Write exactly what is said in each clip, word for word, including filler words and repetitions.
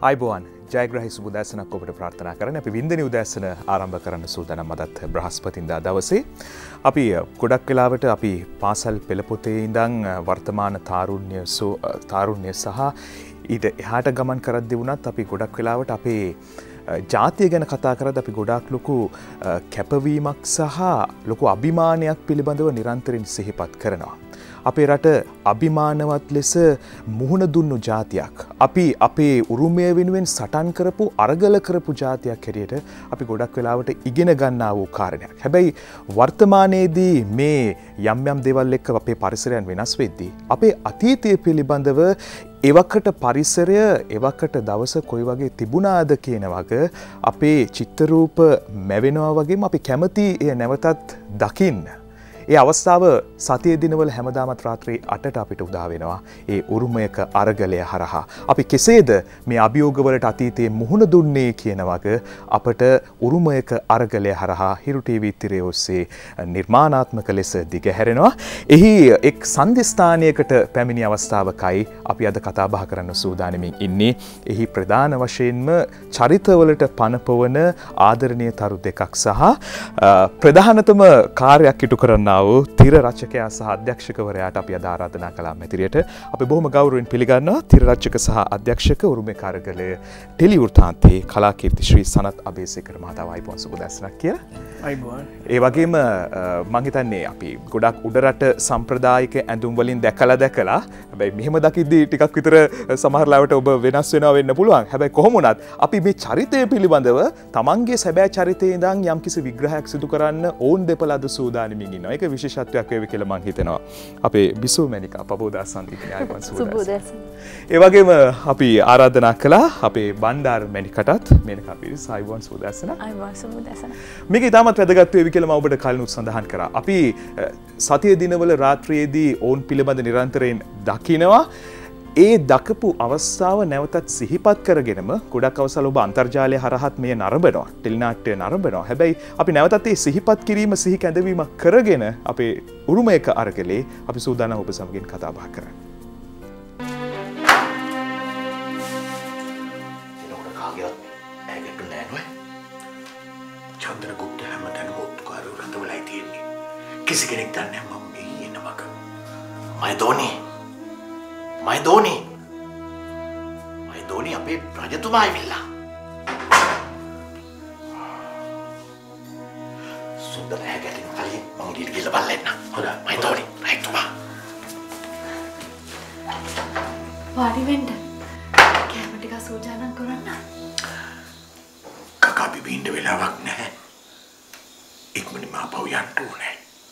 ආයුබෝවන් ජයග්‍රහී සුබ උදෑසනක් ඔබට ප්‍රාර්ථනා කරන අපි වින්දනි උදෑසන ආරම්භ කරන්න සූදානම් අදත් බ්‍රහස්පතින්දා දවසේ අපි ගොඩක් වෙලාවට අපි පාසල් පෙළ පොතේ ඉඳන් වර්තමාන තාරුණ්‍ය තාරුණ්‍ය සහ ඊට එහාට ගමන් කරද්දී වුණත් අපි ගොඩක් වෙලාවට අපේ ජාතිය ගැන කතා කරද්දී අපි ගොඩාක් ලොකු කැපවීමක් සහ ලොකු අභිමානයක් පිළිබඳව නිරන්තරයෙන් සිහිපත් කරනවා. අපේ රට අභිමානවත් ලෙස මුහුණ දුන්නු ජාතියක්. අපි අපේ උරුමය වෙනුවෙන් සටන් කරපු අරගල කරපු ජාතියක් හැටියට අපි ගොඩක් වෙලාවට ඉගෙන ගන්නා වූ කාරණයක්. හැබැයි වර්තමානයේදී මේ යම් යම් දේවල් එක්ක අපේ පරිසරයන් වෙනස් වෙද්දී අපේ අතීතය පිළිබඳව එවකට පරිසරය එවකට දවස කොයි වගේ තිබුණාද කියන වගේ අපේ චිත්තරූප මැවෙනවා වගේම අපි කැමති එය නැවතත් දකින්න. ඒ අවස්ථාව සතිය දිනවල හැමදාමත් රාත්‍රී අටට අපිට උදා වෙනවා. ඒ උරුමයක අරගලය හරහා අපි කෙසේද මේ අභියෝගවලට අතීතයේ මුහුණ දුන්නේ කියන වගේ අපට උරුමයක අරගලය හරහා හිරු ටීවී තිරය ඔස්සේ නිර්මාණාත්මක ලෙස දිගහැරෙනවා. එහි එක් සන්ධස්ථානයකට පැමිණි අවස්ථාවකයි අපි අද කතා බහ කරන්න සූදානමින් ඉන්නේ. එහි ප්‍රධාන වශයෙන්ම චරිතවලට පනපවන ආදරණීය තරු දෙකක් සහ ප්‍රධානතම කාර්යයක් ඉටු කරන්න තිර රචකයා සහ අධ්‍යක්ෂකවරයාට අපි අද ආරාධනා කළා මැතිරියට. අපි බොහොම ගෞරවයෙන් පිළිගන්නවා තිර රචක සහ අධ්‍යක්ෂක උරුමයක අරගලය ටෙලි වෘත්තාන්තයේ කලාකීර්ති ශ්‍රී සනත් අබේසේකර මහතා ආයුබෝවන් සුබ උදෑසනක් කියලා. ආයුබෝවන්. ඒ වගේම මම හිතන්නේ අපි ගොඩක් උඩරට සම්ප්‍රදායික ඇඳුම් වලින් දැකලා දැකලා හැබැයි මෙහෙම දකිද්දී ටිකක් විතර සමහර ලාවට ඔබ වෙනස් වෙනවා වෙන්න පුළුවන්. හැබැයි කොහොම වුණත් අපි මේ චරිතය පිළිබඳව තමන්ගේ සැබෑ චරිතයේ ඉඳන් යම්කිසි විග්‍රහයක් සිදු කරන්න ඕන් දෙපළ අද සූදානමින් ඉන්නවා. ඒක විශේෂත්වයක් වේවි කියලා මම හිතනවා. අපේ බිසෝ මැනිකා පබෝදාසන් ඉන්නේ ආයුබෝවන් සුබ උදෑසන. ඒ වගේම අපි ආරාධනා කළා අපේ බණ්ඩාර මැනිකටත් මේනකා පිරිස ආයුබෝවන් සුබ උදෑසන. ආයුබෝවන් සුබ උදෑසන. මේක ඉතාමත් වැදගත් වේවි කියලා මම ඔබට කලිනුත් සඳහන් කරා. අපි සතිය දිනවල රාත්‍රියේදී ඕන් පිළිබඳ නිරන්තරයෙන් දකිනවා. ඒ දකපු අවස්ථාව නැවතත් සිහිපත් කරගෙනම ගොඩක් අවස්ථාවල ඔබ අන්තර්ජාලය හරහත් මේ නරඹනවා. ටෙලිනාට්‍ය නරඹනවා. හැබැයි අපි නැවතත් මේ සිහිපත් කිරීම සිහි කැඳවීමක් කරගෙන අපේ උරුමයක අරගලේ අපි සූදානම් ඔබ සමගින් කතා බහ කරන්න. එනකොට කාගේවත් ඇගෙට නෑ නෝ. චන්ද්‍රගුප්ත හැමතැනම ඔත්තුකාරව රඳවලයි තියෙන්නේ. කිසි කෙනෙක් දන්නේ නැහැ මම මේ ඉන්න මග. මයි දෝනි මයි දෝනි මයි දෝනි අපේ රජතුමා ඇවිල්ලා. සුන්දර හැගටින් කලින් මම ගිහින් ගිහලා බලන්න. හොඳයි මයි දෝනි රජතුමා. වාඩි වෙන්න. කැම ටික සූදානම් කරන්න. කකා බිබින්න වෙලාවක් නැහැ. ඉක්මනින් මාපව යන්න ඕනේ.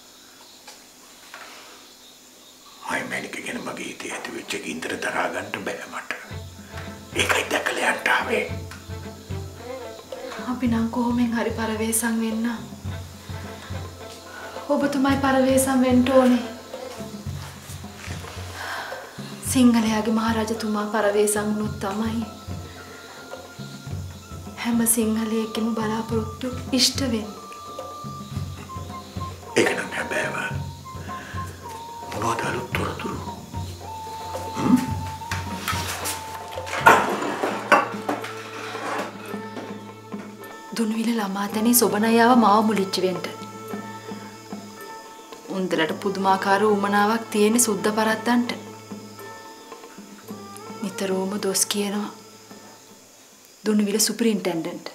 මයි මැනික ගැන මගේ හිතේ ඇති වෙච්ච ගින්දර දරා ගන්න බෑ මට. ඒකයි දැකලා යන්න ආවේ. අපි නම් කොහොමෙන් හරි පරවේසම් වෙන්න. ඔබතුමයි පරවේසම් වෙන්න ඕනේ. සිංහලයාගේ මහරජතුමා පරවේසම් වුණොත් තමයි හැම සිංහලයෙක්ගේම බලාපොරොත්තු ඉෂ්ට වෙන්නේ. ඒක නම් හැබෑව. මොනවද අලුත් තොරතුරු? දුන්විල ළමාතැනේ සොබනයාව මාව මුලිච්ච වෙන්න. උන්දලට පුදුමාකාර උමනාවක් තියෙන සුද්ධ පරද්දන්ට. නිතරම දොස් කියනවා දුන්විල සුපරින්ටෙන්ඩන්ට්.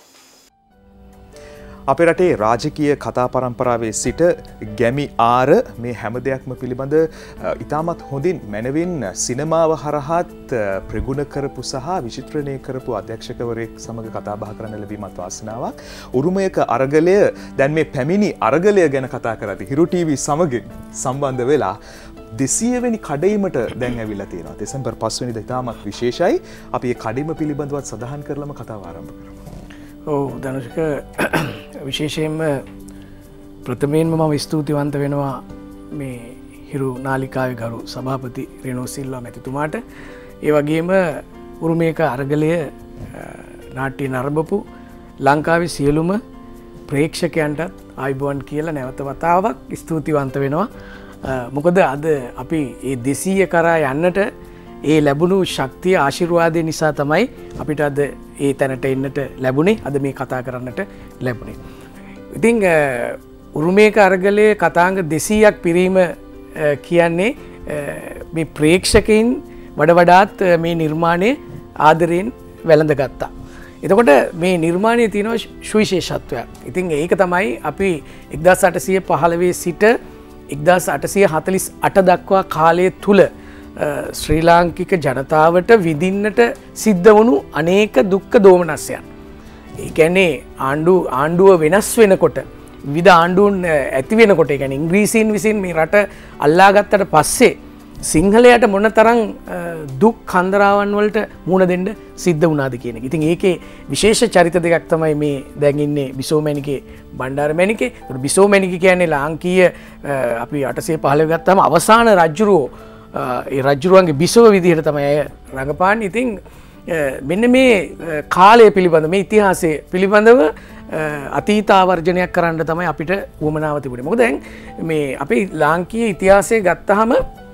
අපේ රටේ රාජකීය කතා පරම්පරාවේ සිට ගැමි ආර මේ හැම දෙයක්ම පිළිබඳ ඉතාමත් හොඳින් මැනවින් සිනමාව හරහත් ප්‍රගුණ කරපු සහ විචිත්‍රණය කරපු අධ්‍යක්ෂකවරයෙක් සමග කතා බහ කරන්න ලැබීමත් වාසනාවක්. උරුමයක අරගලය දැන් මේ පැමිණි අරගලය ගැන කතා කරද්දී හිරු ටීවී සමගින් සම්බන්ධ වෙලා දෙසිය වෙනි කඩයිමට දැන් ඇවිල්ලා තියෙනවා. දෙසැම්බර් පහ වෙනිදා ඉතාමත් විශේෂයි. අපි මේ කඩයිම පිළිබඳවත් සඳහන් කරලම කතාව ආරම්භ කරමු. ඔව් ධනුෂ්ක විශේෂයෙන්ම ප්‍රථමයෙන්ම මම ස්තුතිවන්ත වෙනවා මේ හිරු නාලිකාවේ ගරු සභාපති රේනෝ සිල්වා මැතිතුමාට. ඒ වගේම උරුමයක අරගලය නාට්‍ය නරඹපු ලංකාවේ සියලුම ප්‍රේක්ෂකයන්ටත් ආයුබෝවන් කියලා නැවත වතාවක් ස්තුතිවන්ත වෙනවා. මොකද අද අපි ඒ දෙසීය කරා යන්නට ඒ ලැබුණු ශක්තිය ආශිර්වාදය නිසා තමයි අපිට අද ඒ තැනට එන්නට ලැබුණේ අද මේ කතා කරන්නට ලැබුණේ. ඉතින් උරුමේක අරගලයේ කතාංග දෙසීයක් පිරීම කියන්නේ මේ ප්‍රේක්ෂකයින් වඩ වඩාත් මේ නිර්මාණය ආදරයෙන් වැළඳ ගත්තා. එතකොට මේ නිර්මාණය තියෙනවා සුවිශේෂත්වයක්. ඉතින් ඒක තමයි අපි එක්දාස් අටසිය පහළොව සිට එක්දාස් අටසිය හතළිස් අට දක්වා කාලය තුල ශ්‍රී ලාංකික ජනතාවට විඳින්නට සිද්ධ වුණු අනේක දුක්ඛ දෝමනස්යන්. ඒ කියන්නේ ආණ්ඩු ආණ්ඩුව වෙනස් වෙනකොට විවිධ ආණ්ඩුන් ඇති වෙනකොට ඒ කියන්නේ ඉංග්‍රීසීන් විසින් මේ රට අල්ලා ගත්තට පස්සේ සිංහලයට මොනතරම් දුක් කන්දරාවන් වලට මුහුණ දෙන්න සිද්ධ වුණාද කියන එක. ඉතින් ඒකේ විශේෂ චරිත දෙකක් තමයි මේ දැන් ඉන්නේ බිසෝමැණිකේ බණ්ඩාරමැණිකේ. ඒකට බිසෝමැණිකේ කියන්නේ ලාංකීය අපි අටසිය පහළොව ගත්තාම අවසාන රජුරෝ ඒ රජුරුවන්ගේ බිසව විදිහට තමයි අය රඟපාන්නේ. ඉතින් මෙන්න මේ කාලය පිළිබඳ මේ ඉතිහාසය පිළිබඳව අතීතාවර්ජනයක් කරන්න තමයි අපිට උවමනාව තිබුණේ. මොකද දැන් මේ අපේ ලාංකීය ඉතිහාසය ගත්තාම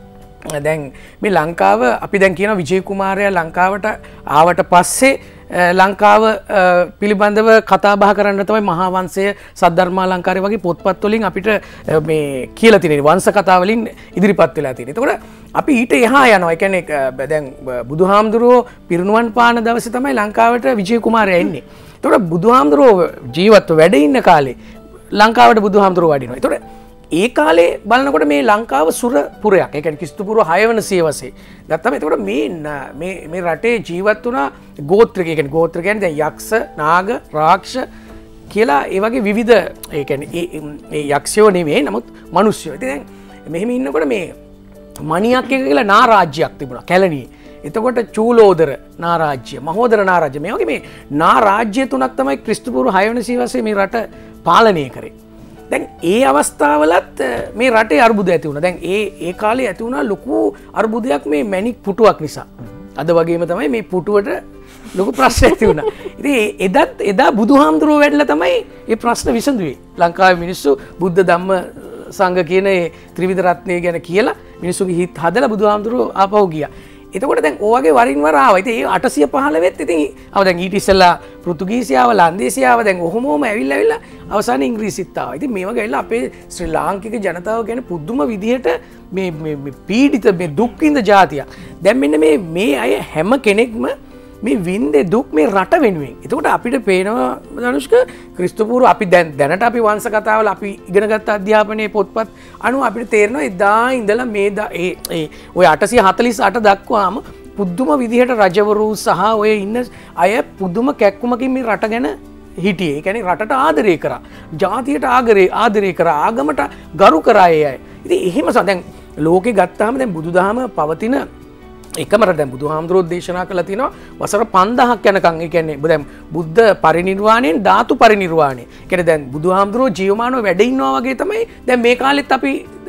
දැන් මේ ලංකාව අපි දැන් කියන විජය කුමාරයා ලංකාවට ආවට පස්සේ ලංකාව පිළිබඳව කතා බහ කරන්න තමයි මහා වංශය සද්ධර්මාලංකාරය වගේ පොත්පත් වලින් අපිට මේ කියලා තියෙනවා. වංශ කතා වලින් ඉදිරිපත් වෙලා තියෙනවා. එතකොට අපි ඊට එහා යනවා. ඒ කියන්නේ දැන් බුදුහාමුදුරුවෝ පිරිනුවන් පාන දවසේ තමයි ලංකාවට විජය කුමාරයා එන්නේ. එතකොට බුදුහාමුදුරුවෝ ජීවත්ව වැඩ ඉන්න කාලේ ලංකාවට බුදුහාමුදුරුවෝ වඩිනවා. එතකොට ඒ කාලේ බලනකොට මේ ලංකාව සුරපුරයක්. ඒ කියන්නේ ක්‍රිස්තු පූර්ව හය වන සියවසේ ගත්තම එතකොට මේ මේ මේ රටේ ජීවත් වුණා ගෝත්‍රික. ඒ කියන්නේ ගෝත්‍ර කියන්නේ දැන් යක්ෂ, නාග, රාක්ෂ කියලා ඒ වගේ විවිධ ඒ කියන්නේ ඒ යක්ෂයෝ නෙමෙයි නමුත් මිනිස්සුયો. ඉතින් දැන් මෙහෙම ඉන්නකොට මේ මණියක් එක කියලා නාරාජ්‍යයක් තිබුණා කැලණියේ. එතකොට චූලෝදර නාරාජ්‍ය, මහෝදර නාරාජ්‍ය මේ වගේ මේ නාරාජ්‍ය තුනක් තමයි ක්‍රිස්තු පූර්ව හය වන සියවසේ මේ රට පාලනය කරේ. දැන් ඒ අවස්ථාවලත් මේ රටේ අර්බුද ඇති වුණා. දැන් ඒ ඒ කාලේ ඇති වුණා ලොකු අර්බුදයක් මේ මැණික් පුටුවක් නිසා. අද වගේම තමයි මේ පුටුවට ලොකු ප්‍රශ්න ඇති වුණා. ඉතින් එදත් එදා බුදුහාමුදුරුවෝ වැඩලා තමයි මේ ප්‍රශ්න විසඳුවේ. ලංකාවේ මිනිස්සු බුද්ධ ධම්ම සංඝ කියන ඒ ත්‍රිවිධ රත්නය ගැන කියලා මිනිස්සුගේ හිත හදලා බුදුහාමුදුරුවෝ ආපහු ගියා. එතකොට දැන් ඕවගේ වරින් වර ආවා. ඉතින් ඒ අටසිය පහළොවෙත් ඉතින් අව දැන් ඊට ඉස්සෙල්ලා පෘතුගීසියාව, ලන්දේසියාව දැන් ඔහොමම ඇවිල්ලා ඇවිල්ලා අවසානයේ ඉංග්‍රීසිත් ආවා. ඉතින් මේ වගේ ඇවිල්ලා අපේ ශ්‍රී ලාංකික ජනතාව ගැන පුදුම විදිහට මේ මේ පීඩිත මේ දුක් විඳ જાතියක්. දැන් මෙන්න මේ මේ අය හැම කෙනෙක්ම මේ වින්දේ දුක් මේ රට වෙනුවෙන්. එතකොට අපිට පේනවා ධනුෂ්ක ක්‍රිස්තු පූර්ව අපි දැන් දැනට අපි වංශ කතාවල අපි ඉගෙනගත්ත අධ්‍යාපනයේ පොත්පත් අනුව අපිට තේරෙනවා එදා ඉඳලා මේ ඒ ඒ ඔය අටසිය හතළිස් අට දක්වාම පුදුම විදිහට රජවරු සහ ඔය ඉන්න අය පුදුම කැක්කුමකින් මේ රට ගැන හිටියේ. ඒ කියන්නේ රටට ආදරය කරා. ජාතියට ආදරේ ආදරය කරා. ආගමට ගරු කරා ඒ අය. ඉතින් එහෙම දැන් ලෝකේ ගත්තාම දැන් බුදුදහම පවතින එකම රට දැන් බුදුහාමුදුරුවෝ දේශනා කළා තියෙනවා වසර පන්දහක් යනකම්. ඒ කියන්නේ දැන් බුද්ධ පරිනිර්වාණයෙන් ධාතු පරිනිර්වාණය. ඒ කියන්නේ දැන් බුදුහාමුදුරුවෝ ජීවමානව වැඩ ඉන්නවා වගේ තමයි දැන් මේ කාලෙත් අපි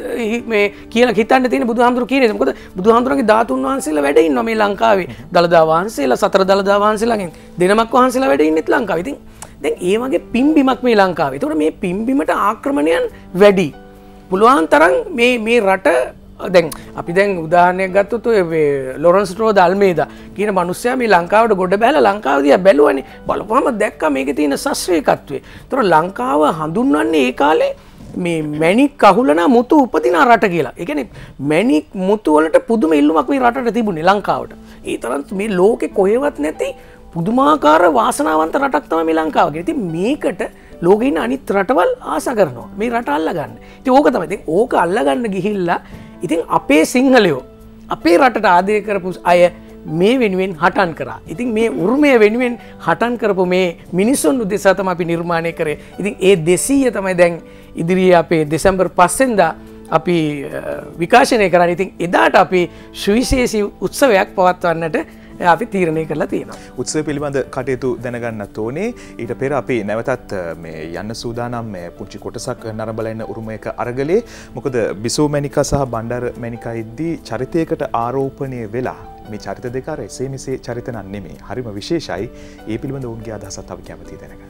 මේ කියලා හිතන්න තියෙන බුදුහාමුදුරුවෝ කියන්නේ. මොකද බුදුහාමුදුරුවන්ගේ ධාතුන් වහන්සේලා වැඩ ඉන්නවා මේ ලංකාවේ. දළදා වහන්සේලා සතර දළදා වහන්සේලාගෙන් දෙනමක් වහන්සේලා වැඩ ඉන්නෙත් ලංකාවේ. ඉතින් දැන් ඒ වගේ පිම්බිමක් මේ ලංකාවේ. ඒතකොට මේ පිම්බිමට ආක්‍රමණයන් වැඩි. පුළුවන් තරම් මේ මේ රට දැන් අපි දැන් උදාහරණයක් ගත්තොත් ඔය ලොරන්ස් රෝද අල්මේදා කියන මිනිස්සයා මේ ලංකාවට ගොඩ බැලලා ලංකාව දිහා බැලුවානේ. බලපුවම දැක්කා මේකේ තියෙන ශාස්ත්‍රීයකත්වය. ඒතර ලංකාව හඳුන්වන්නේ ඒ කාලේ මේ මැණික් අහුලන මුතු උපදින රට කියලා. ඒ කියන්නේ මැණික් මුතු වලට පුදුම ඉල්ලුමක් මේ රටට තිබුණේ ලංකාවට. ඒ තරම් මේ ලෝකේ කොහෙවත් නැති පුදුමාකාර වාසනාවන්ත රටක් තමයි මේ ලංකාව කියන්නේ. ඉතින් මේකට ලෝකේ ඉන්න අනිත් රටවල් ආස කරනවා මේ රට අල්ලගන්න. ඉතින් ඕක තමයි. ඉතින් ඕක අල්ලගන්න ගිහිල්ලා ඉතින් අපේ සිංහලයෝ අපේ රටට ආදරය කරපු අය මේ වෙනුවෙන් හටන් කරා. ඉතින් මේ උරුමය වෙනුවෙන් හටන් කරපු මේ මිනිසුන් උදෙසා තමයි අපි නිර්මාණය කරේ. ඉතින් ඒ දෙසීය තමයි දැන් ඉදිරියේ අපේ දෙසැම්බර් පහ වෙනිදා අපි විකාශනය කරන්නේ. ඉතින් එදාට අපි සුවිශේෂී උත්සවයක් පවත්වන්නට අපි තීරණය කරලා තියෙනවා. උත්සවය පිළිබඳ කටයුතු දැනගන්නත් ඕනේ. ඊට පෙර අපි නැවතත් මේ යන්න සූදානම් මේ පුංචි කොටසක් නරඹලා ඉන්න උරුමයක අරගලේ. මොකද බිසෝ මැණිකා සහ බණ්ඩාර මැණිකා ඉද්දී චරිතයකට ආරෝපණය වෙලා මේ චරිත දෙක අර එසේ මෙසේ චරිත නම් නෙමෙයි. හරිම විශේෂයි. ඒ පිළිබඳ ඔවුන්ගේ අදහසත් අපි කැමතියි දැනගන්න.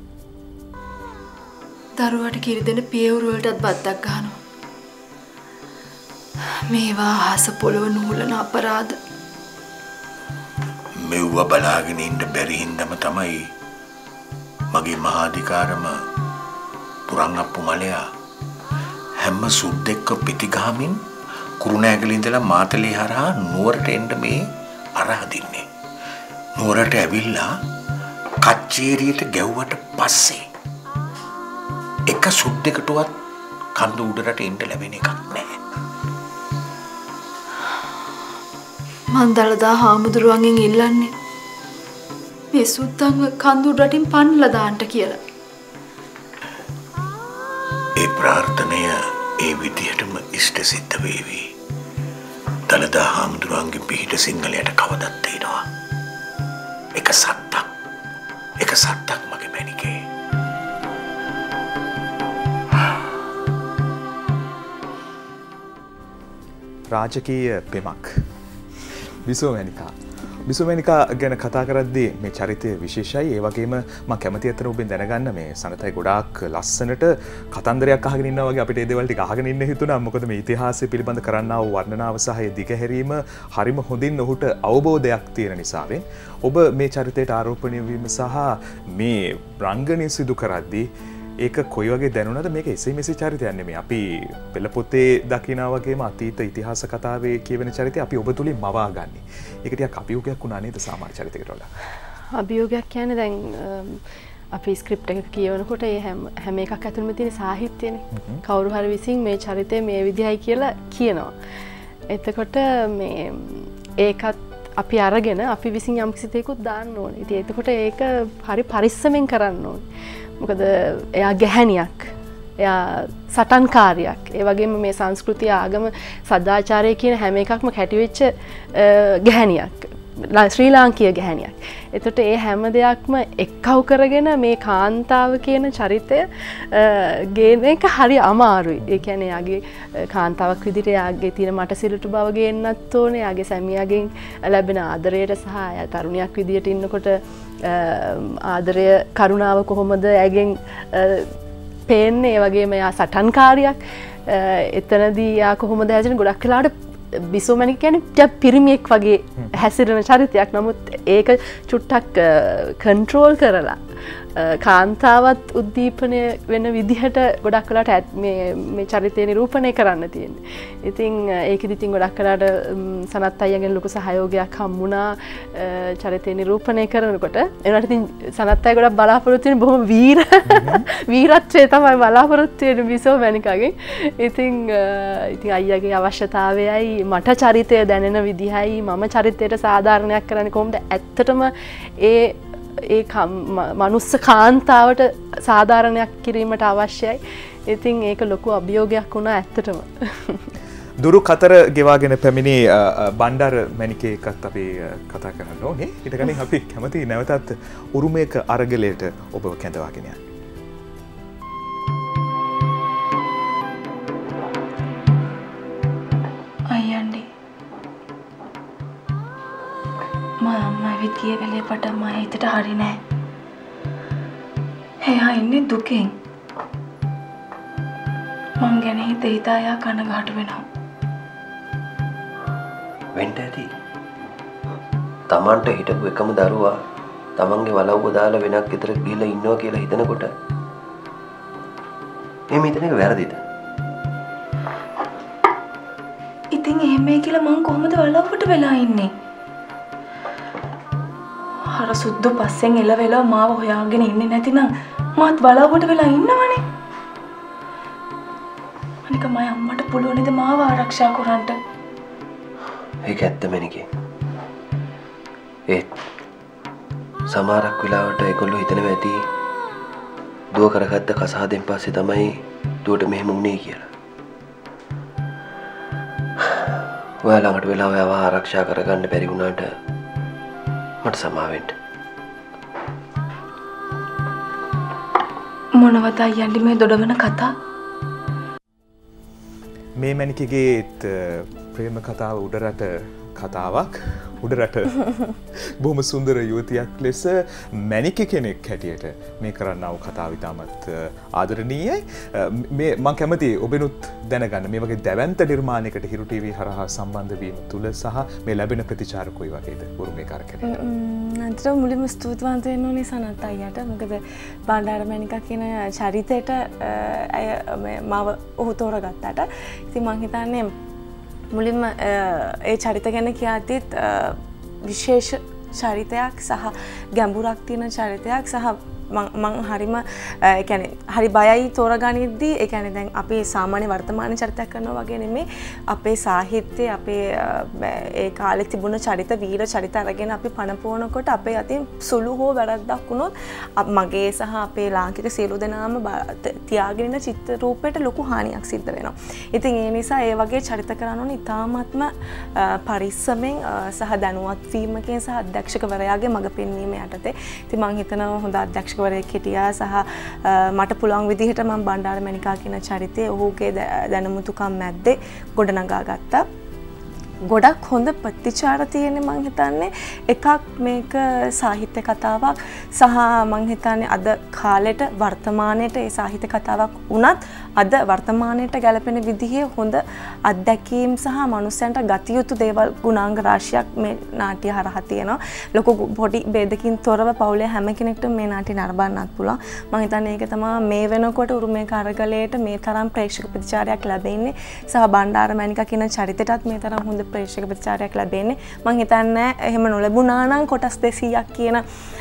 දරුවට කිරි දෙන පියවරු වලටත් බද්දක් ගන්නවා. මේවා අහස පොළව නූලන අපරාධ. මෙව්ව බලාගෙන ඉන්න බැරි හින්දම තමයි මගේ මහාධිකාරම පුරංගප්පු මලයා හැම සුද්දෙක්ව පිටිගහමින් කුරුණෑගල ඉඳලා මාතලේ හරහා නුවරට එන්න මේ අරහදින්නේ. නුවරට ඇවිල්ලා කච්චේරියට ගැව්වට පස්සේ එක සුද්දෙකුටවත් කඳු උඩරට එන්න ලැබෙන එකක් නැහැ. මන් දළදා හාමුදුරුවන්ගෙන් ඉල්ලන්නේ මේ සුද්දන්ව කඳු උඩටින් පන්නලා දාන්න කියලා. ඒ ප්‍රාර්ථනය ඒ විදිහටම ඉෂ්ට සිද්ධ වේවි. දළදා හාමුදුරුවන්ගේ පිහිට සිංහලයට කවදත් තියෙනවා. එක සත්තක් එක සත්තක් මගේ මැනිකේ. රාජකීය පෙමක් බිසෝමැනිකා බිසෝමැනිකා ගැන කතා කරද්දී මේ චරිතය විශේෂයි. ඒ වගේම මම කැමති අතර ඔබෙන් දැනගන්න මේ සනතයි ගොඩාක් ලස්සනට කතන්දරයක් අහගෙන ඉන්නවා වගේ අපිට ඒ දේවල් ටික අහගෙන ඉන්න හිතුණා. මොකද මේ ඉතිහාසය පිළිබඳ කරන්නා වූ වර්ණනාව සහ ඒ දිගහැරීම හරිම හොඳින් ඔහුට අවබෝධයක් තියෙන නිසාවෙන් ඔබ මේ චරිතයට ආරෝපණය වීම සහ මේ රංගනය සිදු කරද්දී ඒක කොයි වගේ දැනුණාද? මේක එසේ මෙසේ චරිතයක් නෙමෙයි. අපි පෙළපොතේ දකිනා වගේම අතීත ඉතිහාස කතාවේ කියවෙන චරිතය අපි ඔබ තුලින් මවා ගන්න. ඒක ටිකක් අභියෝගයක් වුණා නේද සාමාන්‍ය චරිතයකට වඩා? අභියෝගයක් කියන්නේ දැන් අපි ස්ක්‍රිප්ට් එක කියවනකොට ඒ හැම හැම එකක් ඇතුළෙම තියෙන සාහිත්‍යනේ. කවුරු හරි විසින් මේ චරිතය මේ විදිහයි කියලා කියනවා. එතකොට මේ ඒකත් අපි අරගෙන අපි විසින් යම් කිසි දෙයක්ත් දාන්න ඕනේ. ඉතින් එතකොට ඒක හරි පරිස්සමෙන් කරන්න ඕනේ. මොකද එයා ගැහැණියක්, එයා සටන්කාරියක්, ඒ වගේම මේ සංස්කෘතිය ආගම සදාචාරය කියන හැම එකක්ම කැටිවෙච්ච ගැහැණියක්, ශ්‍රී ලාංකීය ගැහැණියක්. එතකොට ඒ හැම දෙයක්ම එක්කව කරගෙන මේ කාන්තාව කියන චරිතය ගේන එක හරි අමාරුයි. ඒ කියන්නේ යාගේ කාන්තාවක් විදිහට යාගේ තියෙන මට සිලුටු බව ගේන්නත් ඕනේ, යාගේ සැමියාගෙන් ලැබෙන ආදරයට සහ යා තරුණියක් විදිහට ඉන්නකොට ආදරය කරුණාව කොහොමද ඇගෙන් පේන්නේ, ඒ වගේම යා සටන්කාරියක්. එතනදී යා කොහොමද හැදෙන්නේ? ගොඩක් වෙලාවට බිසෝමැනික කියන්නේ පිරිමියෙක් වගේ හැසිරෙන චරිතයක්. නමුත් ඒක චුට්ටක් කන්ට්‍රෝල් කරලා කාන්තාවත් උද්දීපනය වෙන විදිහට ගොඩක් වෙලාට මේ මේ චරිතය නිරූපණය කරන්න තියෙන්නේ. ඉතින් ඒකෙදි ඉතින් ගොඩක් වෙලාට සනත් අයියාගෙන් ලොකු සහයෝගයක් හම්බුණා චරිතය නිරූපණය කරනකොට. ඒනට ඉතින් සනත් අයියා ගොඩක් බලාපොරොත්තු වෙන බොහොම වීර වීරත්වයේ තමයි බලාපොරොත්තු වෙන බිසෝමැනිකගෙන්. ඉතින් ඉතින් අයියාගේ අවශ්‍යතාවයයි මට චරිතය දැනෙන විදිහයි මම චරිතයට සාධාරණයක් කරන්නේ කොහොමද ඇත්තටම ඒ ඒ මනුස්ස කාන්තාවට සාධාරණයක් කිරීමට අවශ්‍යයි. ඉතින් ඒක ලොකු අභියෝගයක් වුණා ඇත්තටම. දුරු කතර ගෙවාගෙන පැමිණි බණ්ඩාර මැනිකේ එකත් අපි කතා කරන්න ඕනේ. ඊට කලින් අපි කැමති නැවතත් උරුමයක අරගලයට ඔබව කැඳවාගෙන යන්න. අයියන්ඩි මා අම්මා ඇවිත් ගිය වෙලේ පටන් මා හිතට හරි නෑ. එයා ඉන්නේ දුකෙන්. මං ගැන හිත හිතා එයා කනගාටු වෙනවා. වෙන්න ඇති. තමන්ට හිටපු එකම දරුවා තමන්ගේ වලව්ව දාලා වෙනක් ගෙදර ගිහලා ඉන්නවා කියලා හිතනකොට එහෙම හිතන එක වැරදිද? ඉතින් එහෙමයි කියලා මං කොහොමද වලව්වට වෙලා ඉන්නේ? අර සුද්දු පස්සෙන් එලවෙලා මාව හොයාගෙන ඉන්නේ නැතිනම් මාත් වලව්වට වෙලා ඉන්නවනේ. අනික මම අම්මට පුළුවන් නේද මාව ආරක්ෂා කරන්න? ඒක ඇත්තම නෙකේ. ඒත් සමහරක් වෙලාවට ඒගොල්ලෝ හිතනවා ඇති දුව කරගත්ත කසාදෙන් පස්සේ තමයි දුවට මෙහෙම වුනේ කියලා. ඔයාලා ළඟට වෙලා ඔයාව ආරක්ෂා කරගන්න බැරි වුණාට මට සමා වෙන්න. මොනවද අයියන්ඩි මේ දොඩවන කතා? මේ මැනිකගේ ප්‍රේම කතාව උඩරට කතාවක් උඩරට බොහොම සුන්දර යුවතියක් ලෙස මැනික කෙනෙක් හැටියට මේ කරන්නව කතාව ඉතාමත් ආදරණීයයි. මේ මම කැමති ඔබෙනුත් දැනගන්න මේ වගේ දැවැන්ත නිර්මාණයකට හිරු ටීවී හරහා සම්බන්ධ වීම තුල සහ මේ ලැබෙන ප්‍රතිචාර කොයි වගේද උරුමේ කාර්යකරණයට? අන්තර මුලින්ම ස්තුතිවන්ත වෙන්න ඕනේ සනත් අයියට. මොකද බණ්ඩාර මැනිකා කියන චරිතයට අය මාව ඔහු තෝරගත්තාට ඉතින් මම හිතන්නේ මුලින්ම ඒ චරිත ගැන කියද්දිත් විශේෂ චරිතයක් සහ ගැඹුරක් තියෙන චරිතයක් සහ මං හරිම ඒ කියන්නේ හරි බයයි තෝරගනිද්දී ඒ කියන්නේ දැන් අපි සාමාන්‍ය වර්තමාන චරිතයක් කරනවා වගේ නෙමෙයි අපේ සාහිත්‍යයේ අපේ ඒ කාලේ තිබුණ චරිත වීර චරිත අරගෙන අපි පනපවනකොට අපේ අතින් සුළු හෝ වැරද්දක් වුණොත් මගේ සහ අපේ ලාංකික සියලු දෙනාම තියාගෙන ඉන්න චිත්‍ර රූපයට ලොකු හානියක් සිද්ධ වෙනවා. ඉතින් ඒ නිසා ඒ වගේ චරිත කරන්න ඕනේ ඉතාමත්ම පරිස්සමෙන් සහ දැනුවත් වීමකින් සහ අධ්‍යක්ෂකවරයාගේ මඟ පෙන්වීම යටතේ. ඉතින් මම හිතනවා හොඳ අධ්‍යක්ෂක වරයෙක් හිටියා සහ මට පුළුවන් විදිහට මම බණ්ඩාර මැනිකා කියන චරිතය ඔහුගේ දැනුමුතුකම් මැද්දේ ගොඩනගා ගත්තා. ගොඩක් හොඳ ප්‍රතිචාර තියෙන්නේ මං හිතන්නේ එකක් මේක සාහිත්‍ය කතාවක් සහ මං හිතන්නේ අද කාලෙට වර්තමානයේට ඒ සාහිත්‍ය කතාවක් වුණත් අද වර්තමානයේට ගැලපෙන විදිහේ හොඳ අත්දැකීම් සහ මනුස්සයන්ට ගත යුතු දේවල් ගුණාංග රාශියක් මේ නාට්‍ය හරහා තියෙනවා. ලොකු පොඩි ભેදකින් තොරව පවුලේ හැම කෙනෙකුටම මේ නාට්‍ය නරඹන්නත් පුළුවන්. මම හිතන්නේ ඒක තමයි මේ වෙනකොට උරුමේ කාර්යකලයට මේ තරම් ප්‍රේක්ෂක ප්‍රතිචාරයක් ලැබෙන්නේ සහ බණ්ඩාර මැනිකා කියන චරිතයටත් මේ තරම් හොඳ ප්‍රේක්ෂක ප්‍රතිචාරයක් ලැබෙන්නේ. මම හිතන්නේ එහෙම නොලැබුණා නම් කොටස් දෙසීයක් කියන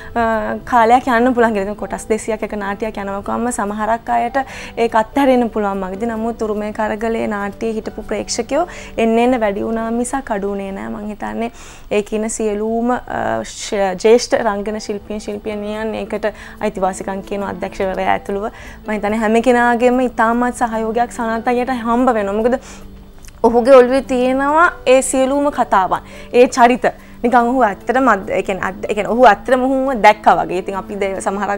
කාලයක් යන්න පුළුවන් කියලා. කොටස් දෙසීයක් එක නාට්‍යයක් යනවකම සමහරක් අයට ඒක අත්හැරෙන්න පුළුවන් මගදී. නමුත් උරුමේ කාර්යකලයේ නාට්‍යයේ හිටපු ප්‍රේක්ෂකයෝ එන්න එන්න වැඩි වුණා මිසක් අඩු වුණේ නෑ. මම හිතන්නේ ඒ කියන සියලුම ජ්‍යෙෂ්ඨ රංගන ශිල්පීන් ශිල්පිනියන් ඒකට අයිතිවාසිකම් කියන අධ්‍යක්ෂකවරයා ඇතුළුව මම හිතන්නේ හැම කෙනාගේම ඉතාමත් සහයෝගයක් සනත් අයියට හම්බ වෙනවා. මොකද ඔහුගේ ඔළුවේ තියෙනවා ඒ සියලුම කතාවන් ඒ චරිත නිකන් ඔහු ඇත්තටම ඒ කියන්නේ ඒ කියන්නේ ඔහු ඇත්තටම ඔහුම දැක්කා වගේ. ඉතින් අපි සමහරක්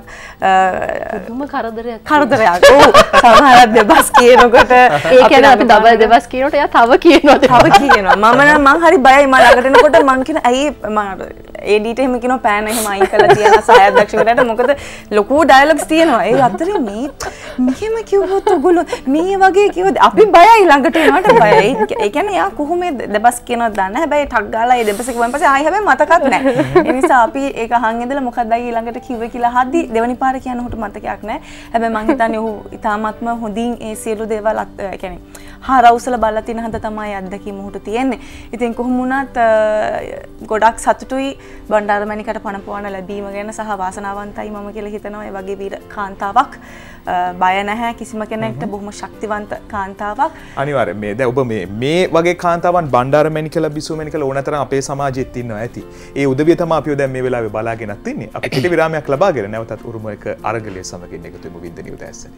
පුදුම කරදරයක් කරදරයක්. ඔව් සමහරක් දෙබස් කියනකොට ඒ කියන්නේ අපි දබල් දෙබස් කියනකොට එයා තව කියනවා තව කියනවා. මම නම් මං හරි බයයි මම ළඟට එනකොට මං කියන ඇයි මම ඒඩීට එහෙම කියනවා පෑන එහෙම අයින් කරලා තියන සහායධ්‍යක්ෂකවරයාට. මොකද ලොකු ඩයලොග්ස් තියෙනවා. ඒ අතරේ මේ මෙහෙම කිව්වොත් ඔයගොල්ලෝ මේ වගේ කිව්වොත් අපි බයයි ළඟට එනවට බයයි. ඒ කියන්නේ එයා කොහොමද දෙබස් කියනවද දන්නේ. හැබැයි ටක් ගාලා ඒ දෙබස් කිව්වන් පස්සේ ආයි හැබැයි මතකත් නැහැ. ඒ නිසා අපි ඒක අහන් ඉඳලා මොකක්ද අයි ඊළඟට කිව්වේ කියලා අහද්දි දෙවනි පාර කියනකොට මතකයක් නැහැ. හැබැයි මං හිතන්නේ ඔහු ඉතාමත්ම හොඳින් ඒ සියලු දේවල් ඒ කියන්නේ හාරවුසල බලලා තියෙන හන්ද තමයි අත්දැකීම උහුට තියෙන්නේ. ඉතින් කොහොම වුණත් ගොඩක් සතුටුයි බණ්ඩාර මැනිකට පණපවන්න ලැබීම ගැන සහ වාසනාවන්තයි මම කියලා හිතනවා. ඒ වගේ වීර කාන්තාවක් බය නැහැ කිසිම කෙනෙක්ට බොහොම ශක්තිවන්ත කාන්තාවක්. අනිවාර්යෙන් මේ දැන් ඔබ මේ මේ වගේ කාන්තාවන් බණ්ඩාර මැනිකල බිසු මැනිකල ඕනතරම් අපේ සමාජෙත් ඉන්නවා ඇති. ඒ උදවිය තමයි අපිව දැන් මේ වෙලාවේ බලාගෙනත් ඉන්නේ. අපි කෙටි විරාමයක් ලබාගෙන නැවතත් උරුමයක අරගලයේ සමගින් එකතු වෙමු වින්දනි උදෑසනේ.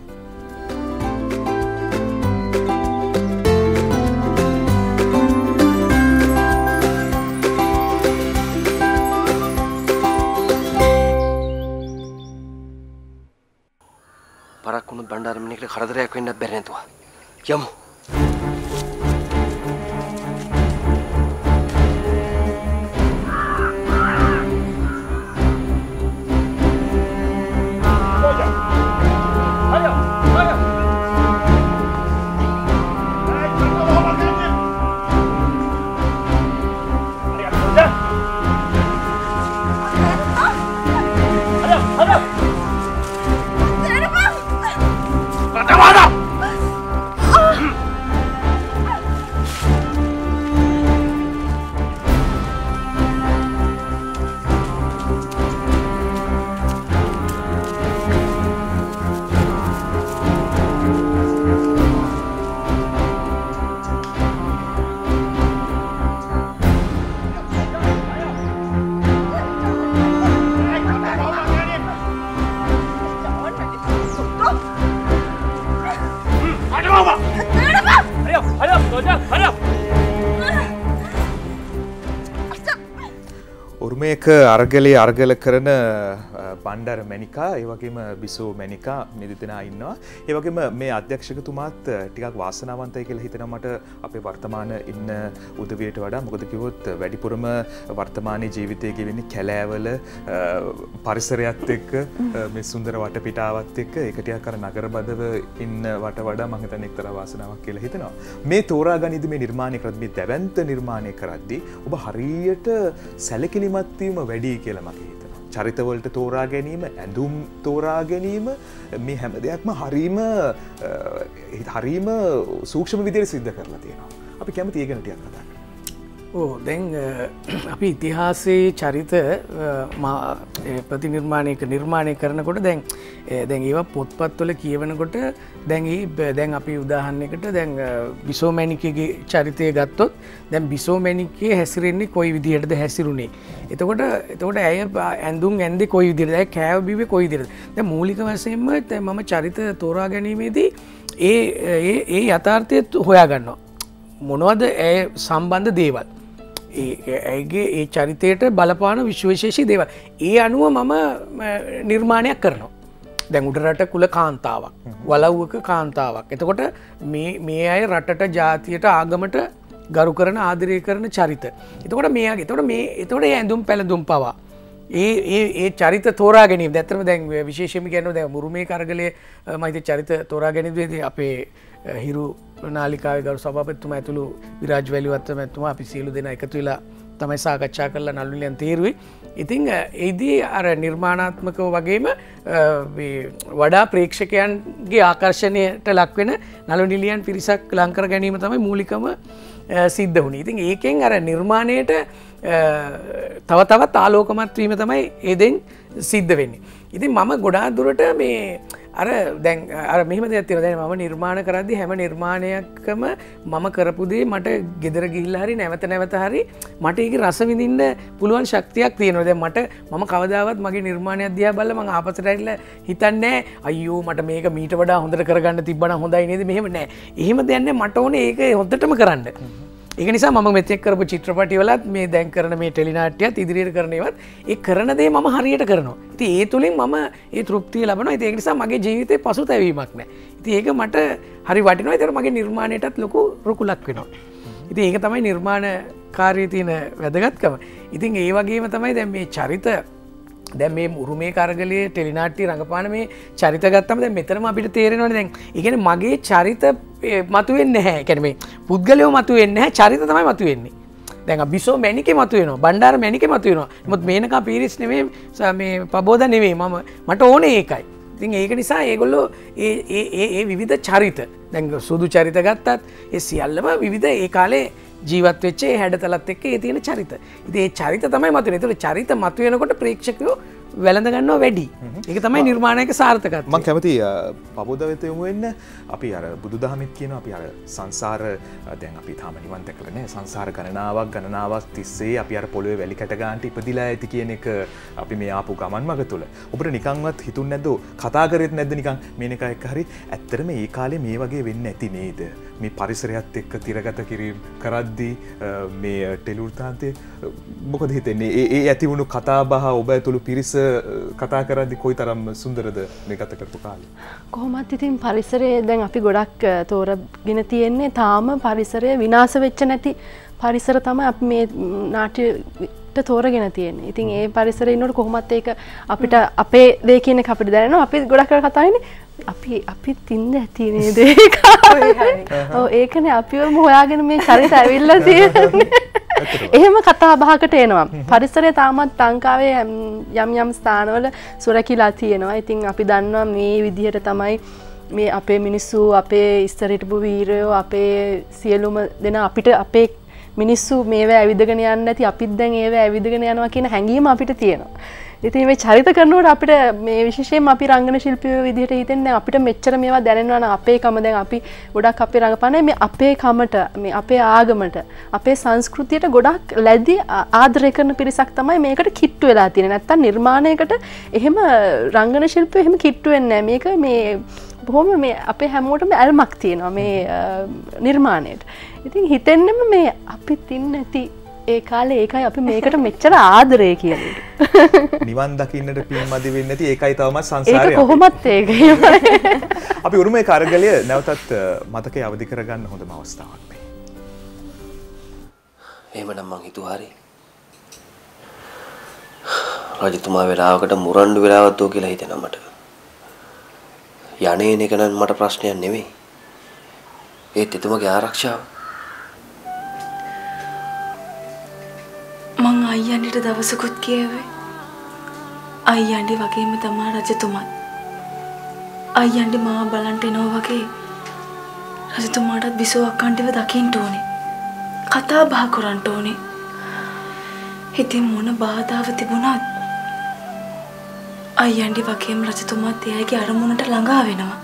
පරක් වුණොත් බණ්ඩාර මැනිකට කරදරයක් වෙන්නත් බැරි නේතුවා. යමු. උරුමයක අර්ගලයේ අර්ගල කරන බණ්ඩාර මැනිකා ඒ වගේම බිසෝ මැනිකා මේ දෙදෙනා ඉන්නවා. ඒ වගේම මේ අධ්‍යක්ෂකතුමාත් ටිකක් වාසනාවන්තයි කියලා හිතෙනවා මට අපේ වර්තමාන ඉන්න උදවියට වඩා. මොකද කිව්වොත් වැඩිපුරම වර්තමානයේ ජීවිතයේ ගෙවෙන්නේ කැලෑවල පරිසරයත් එක්ක මේ සුන්දර වටපිටාවත් එක්ක ඒක ටිකක් අර නගරබදව ඉන්න වට වඩා මම හිතන්නේ එක්තරා වාසනාවක් කියලා හිතෙනවා. මේ තෝරා ගනිද්දී මේ නිර්මාණය කරද්දී මේ දැවැන්ත නිර්මාණය කරද්දී ඔබ හරියට සැලකිලිමත් වීම වැඩි කියලා මගේ හිතෙනවා. චරිතවලට තෝරා ගැනීම, ඇඳුම් තෝරා ගැනීම මේ හැම දෙයක්ම හරීම හරීම සූක්ෂම විදිහට සිද්ධ කරලා තියෙනවා. අපි කැමති ඒ ගැන ටිකක් කතා කරමු. ඕ දැන් අපි ඉතිහාසයේ චරිත ප්‍රතිනිර්මාණයක නිර්මාණය කරනකොට දැන් දැන් ඒවා පොත්පත්වල කියවනකොට දැන් ඒ දැන් අපි උදාහරණයකට දැන් බිසෝ මැණිකේගේ චරිතය ගත්තොත් දැන් බිසෝ මැණිකේ හැසිරෙන්නේ කොයි විදිහටද හැසිරුනේ. එතකොට එතකොට ඇය ඇඳුම් ඇඳේ කොයි විදිහටද? ඇය කෑව බිව්වේ කොයි විදිහටද? දැන් මූලික වශයෙන්ම දැන් මම චරිත තෝරා ගැනීමේදී ඒ ඒ ඒ යථාර්ථය හොයා ගන්නවා. මොනවද ඇය සම්බන්ධ දේවල්? ඇගේ ඒ චරිතයට බලපාන විශ්වවිශේෂී දේවල්. ඒ අනුව මම නිර්මාණයක් කරනවා. දැන් උඩ රට කුල කාන්තාවක්, වලව්වක කාන්තාවක්. එතකොට මේ මේ අය රටට, ජාතියට, ආගමට ගරු කරන, ආදරය කරන චරිත. එතකොට මෙයාගේ එතකොට මේ එතකොට ඒ ඇඳුම් පැළඳුම් පවා ඒ ඒ ඒ චරිත තෝරා ගැනීම. දැන් දැන් විශේෂයෙන්ම කියනවා දැන් මුරුමේ කරගලේ මම හිතේ චරිත තෝරා ගැනීමේදී අපේ හිරු නාලිකාවේ ගරු සභාපතිතුමා ඇතුළු විරාජ් වැලිවත්ත මැතිතුමා අපි සියලු දෙනා එකතු වෙලා තමයි සාකච්ඡා කරලා නළුනිලියන් තේරුවේ. ඉතින් ඒදී අර නිර්මාණාත්මකව වගේම වඩා ප්‍රේක්ෂකයන්ගේ ආකර්ෂණයට ලක් වෙන නළුනිලියන් පිරිසක් ලං කර ගැනීම තමයි මූලිකම සිද්ධ වුණේ. ඉතින් ඒකෙන් අර නිර්මාණයට තව තවත් ආලෝකමත් වීම තමයි ඒදෙන් සිද්ධ වෙන්නේ. ඉතින් මම ගොඩාක් දුරට මේ අර දැන් අර මෙහෙම දෙයක් තියෙනවා. දැන් මම නිර්මාණ කරද්දී හැම නිර්මාණයකම මම කරපු දේ මට ගෙදර ගිහිල්ලා හරි නැවත නැවත හරි මට ඒකේ රස විඳින්න පුළුවන් ශක්තියක් තියෙනවා. දැන් මට මම කවදාවත් මගේ නිර්මාණයක් දිහා බලලා මම ආපස්සට ඇවිල්ලා හිතන්නේ අයියෝ මට මේක මීට වඩා හොඳට කරගන්න තිබ්බනම් හොඳයි නේද? මෙහෙම නෑ. එහෙම දෙයක් නෑ. මට ඕනේ ඒක හොඳටම කරන්න. ඒක නිසා මම මෙතෙක් කරපු චිත්‍රපටිවලත් මේ දැන් කරන මේ ටෙලිනාට්‍යයත් ඉදිරියට කරන ඒවත් ඒ කරන දේ මම හරියට කරනවා. ඉතින් ඒ තුලින් මම ඒ තෘප්තිය ලබනවා. ඉතින් ඒක නිසා මගේ ජීවිතේ පසුතැවීමක් නැහැ. ඉතින් ඒක මට හරි වටිනවා. ඒතර මගේ නිර්මාණයටත් ලොකු රුකුලක් වෙනවා. ඉතින් ඒක තමයි නිර්මාණකාරී තියෙන වැදගත්කම. ඉතින් ඒ වගේම තමයි දැන් මේ චරිත දැන් මේ උරුමේ කරගලේ ටෙලිනාට්‍ය රඟපාන මේ චරිත ගත්තම දැන් මෙතනම අපිට තේරෙනවනේ දැන් ඒ කියන්නේ මගේ චරිත මතුවෙන්නේ නැහැ. ඒ කියන්නේ මේ පුද්ගලයෝ මතුවෙන්නේ නැහැ. චරිත තමයි මතුවෙන්නේ. දැන් බිසෝ මැණිකේ මතුවෙනවා. බණ්ඩාර මැණිකේ මතුවෙනවා. නමුත් මේනකා පීරිස් නෙමෙයි මේ පබෝද නෙමෙයි. මම මට ඕනේ ඒකයි. ඉතින් ඒක නිසා ඒගොල්ලෝ ඒ ඒ ඒ විවිධ චරිත දැන් සුදු චරිත ගත්තත් ඒ සියල්ලම විවිධ ඒ කාලේ ජීවත් වෙච්ච ඒ හැඩතලත් එක්ක ඒ තියෙන චරිත. ඉතින් ඒ චරිත තමයි මතුවෙන්නේ. ඒතකොට චරිත මතුවෙනකොට ප්‍රේක්ෂකයෝ වැළඳ ගන්නවා වැඩි. ඒක තමයි නිර්මාණයක සාර්ථකත්වය. මම කැමති පබෝද වෙත යමු වෙන්න. අපි අර බුදුදහමෙත් කියනවා අපි අර සංසාර දැන් අපි තාම නිවන් දැකලා නැහැ. සංසාර ගණනාවක් ගණනාවක් තිස්සේ අපි අර පොළොවේ වැලි කැට ගන්නට ඉපදිලා ඇති කියන එක අපි මේ ආපු ගමන් මග තුල. ඔබට නිකන්වත් හිතුන්නේ නැද්ද? කතා කරෙත් නැද්ද නිකන් මේනක එක්ක හරි? ඇත්තටම මේ කාලේ මේ වගේ වෙන්නේ නැති නේද? මේ පරිසරයත් එක්ක තිරගත කිරීම කරද්දී මේ ටෙලිවෘත්තාන්තයේ මොකද හිතෙන්නේ? ඒ ඒ ඇති වුණු කතා බහ ඔබ ඇතුළු පිරිස කතා කරද්දී කොයිතරම් සුන්දරද මේ ගත කරපු කාලේ? කොහොමත් ඉතින් පරිසරයේ දැන් අපි ගොඩක් තෝරගෙන තියෙන්නේ තාම පරිසරය විනාශ වෙච්ච නැති පරිසර තමයි අපි මේ නාට්‍යයට තෝරගෙන තියෙන්නේ. ඉතින් ඒ පරිසරේ ඉන්නකොට කොහොමත් ඒක අපිට අපේ දේ කියන එක අපිට දැනෙනවා. අපි ගොඩක් කතා කරන්නේ අපි අපිත් ඉන්න ඇති නේද ඒක. ඔව් ඒකනේ අපිවම හොයාගෙන මේ චරිත ඇවිල්ලා තියෙන්නේ. එහෙම කතා බහකට එනවා. පරිසරය තාමත් ලංකාවේ යම් යම් ස්ථානවල සුරකිලා තියෙනවා. ඉතින් අපි දන්නවා මේ විදිහට තමයි මේ අපේ මිනිස්සු අපේ ඉස්සර හිටපු වීරයෝ අපේ සියලුම දෙනා අපිට අපේ මිනිස්සු මේවා ඇවිදගෙන යන්නේ නැති අපිත් දැන් ඒවා ඇවිදගෙන යනවා කියන හැඟීම අපිට තියෙනවා. ඉතින් මේ චරිත කරනකොට අපිට මේ විශේෂයෙන්ම අපි රංගන ශිල්පියෝ විදිහට හිතෙන්නේ අපිට මෙච්චර මේවා දැනෙනවා නම් අපේ කම දැන් අපි ගොඩක් අපේ රංගපානේ මේ අපේ කමට මේ අපේ ආගමට අපේ සංස්කෘතියට ගොඩක් ලැබි ආදරය කරන පිරිසක් තමයි මේකට කිට්ටු වෙලා තියෙන්නේ. නැත්තම් නිර්මාණයකට එහෙම රංගන ශිල්පියෝ එහෙම කිට්ටු වෙන්නේ නැහැ. මේක මේ බොහොම මේ අපේ හැමෝටම ඇල්මක් තියෙනවා මේ නිර්මාණයට. ඉතින් හිතෙන්නෙම මේ අපිත් ඉන්නේ නැති ඒ කාලේ ඒකයි අපි මේකට මෙච්චර ආදරේ කියන්නේ. නිවන් දකින්නට පින්මදි වෙන්නේ නැති ඒකයි තවමත් සංසාරේ. ඒක කොහොමත් ඒකයි. අපි උරුමේ කාර්යගලය නැවතත් මතකයේ අවදි කරගන්න හොඳම අවස්ථාවක් මේ. එහෙමනම් මං හිතුවා හරි. රජතුමා වෙලාවකට මුරණ්ඩු වෙලාවත් ඕ කියලා හිතෙනවා මට. යන්නේ නේ කනන් මට ප්‍රශ්නයක් නෙවෙයි. ඒත් එතුමගේ ආරක්ෂාව. මං අයියන්ට දවසකුත් කියෙවේ. අයියන්ඩි වගේම තමා රජතුමත්. අයියන්ඩි මාව බලන්ට එනවා වගේ රජතුමාටත් බිසෝවක් අන්ටිව දකින්න ඕනේ. කතා බහ කරන්න ඕනේ. ඉතින් මොන බාධාව තිබුණත් අයියන්ඩි වගේම රජතුමාත් එයාගේ අරමුණට ළඟා වෙනවා.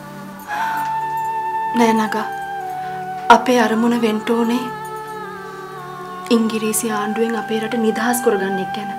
නෑ නගා. අපේ අරමුණ වෙන්න ඕනේ ඉංග්‍රීසි ආණ්ඩුවෙන් අපේ රට නිදහස් කරගන්න එක ගැන.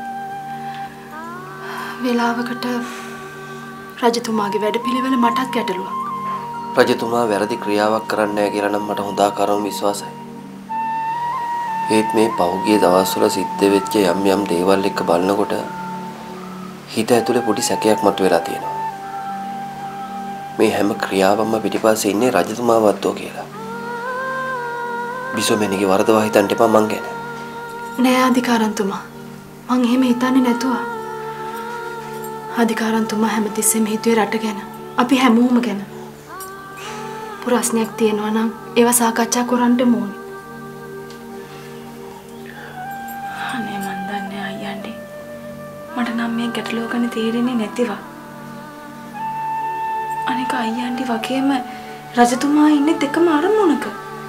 වෙලාවකට රජතුමාගේ වැඩපිළිවෙල මටත් ගැටලුවක්. රජතුමා වැරදි ක්‍රියාවක් කරන්නේ නැහැ කියලා නම් මට හොඳාකාරව විශ්වාසයි. ඒත් මේ පහුගිය දවස්වල සිද්ධ වෙච්ච යම් යම් දේවල් එක්ක බලනකොට හිත ඇතුලේ පොඩි සැකයක් මතුවලා තියෙනවා. මේ හැම ක්‍රියාවක්ම පිටිපස්සේ ඉන්නේ රජතුමාවත්ෝ කියලා. බිසෝමෙනිගේ වරදවා හිතන්න එපා මං ගැන. නෑ අධිකාරන්තුමා. මං එහෙම හිතන්නේ නැතුව. අධිකාරන්තුමා හැමතිස්සෙම හිතුවේ රට ගැන. අපි හැමෝම ගැන. ප්‍රශ්නයක් තියෙනවා නම් ඒව සාකච්ඡා කරන්න ඕනේ. අනේ මන් දන්නේ අයියන්ඩි. මට නම් මේ ගැටලුව ගැන තේරෙන්නේ නැතිවා. අනික අයියන්ඩි වගේම රජතුමා ඉන්නේ දෙකම අරමුණක.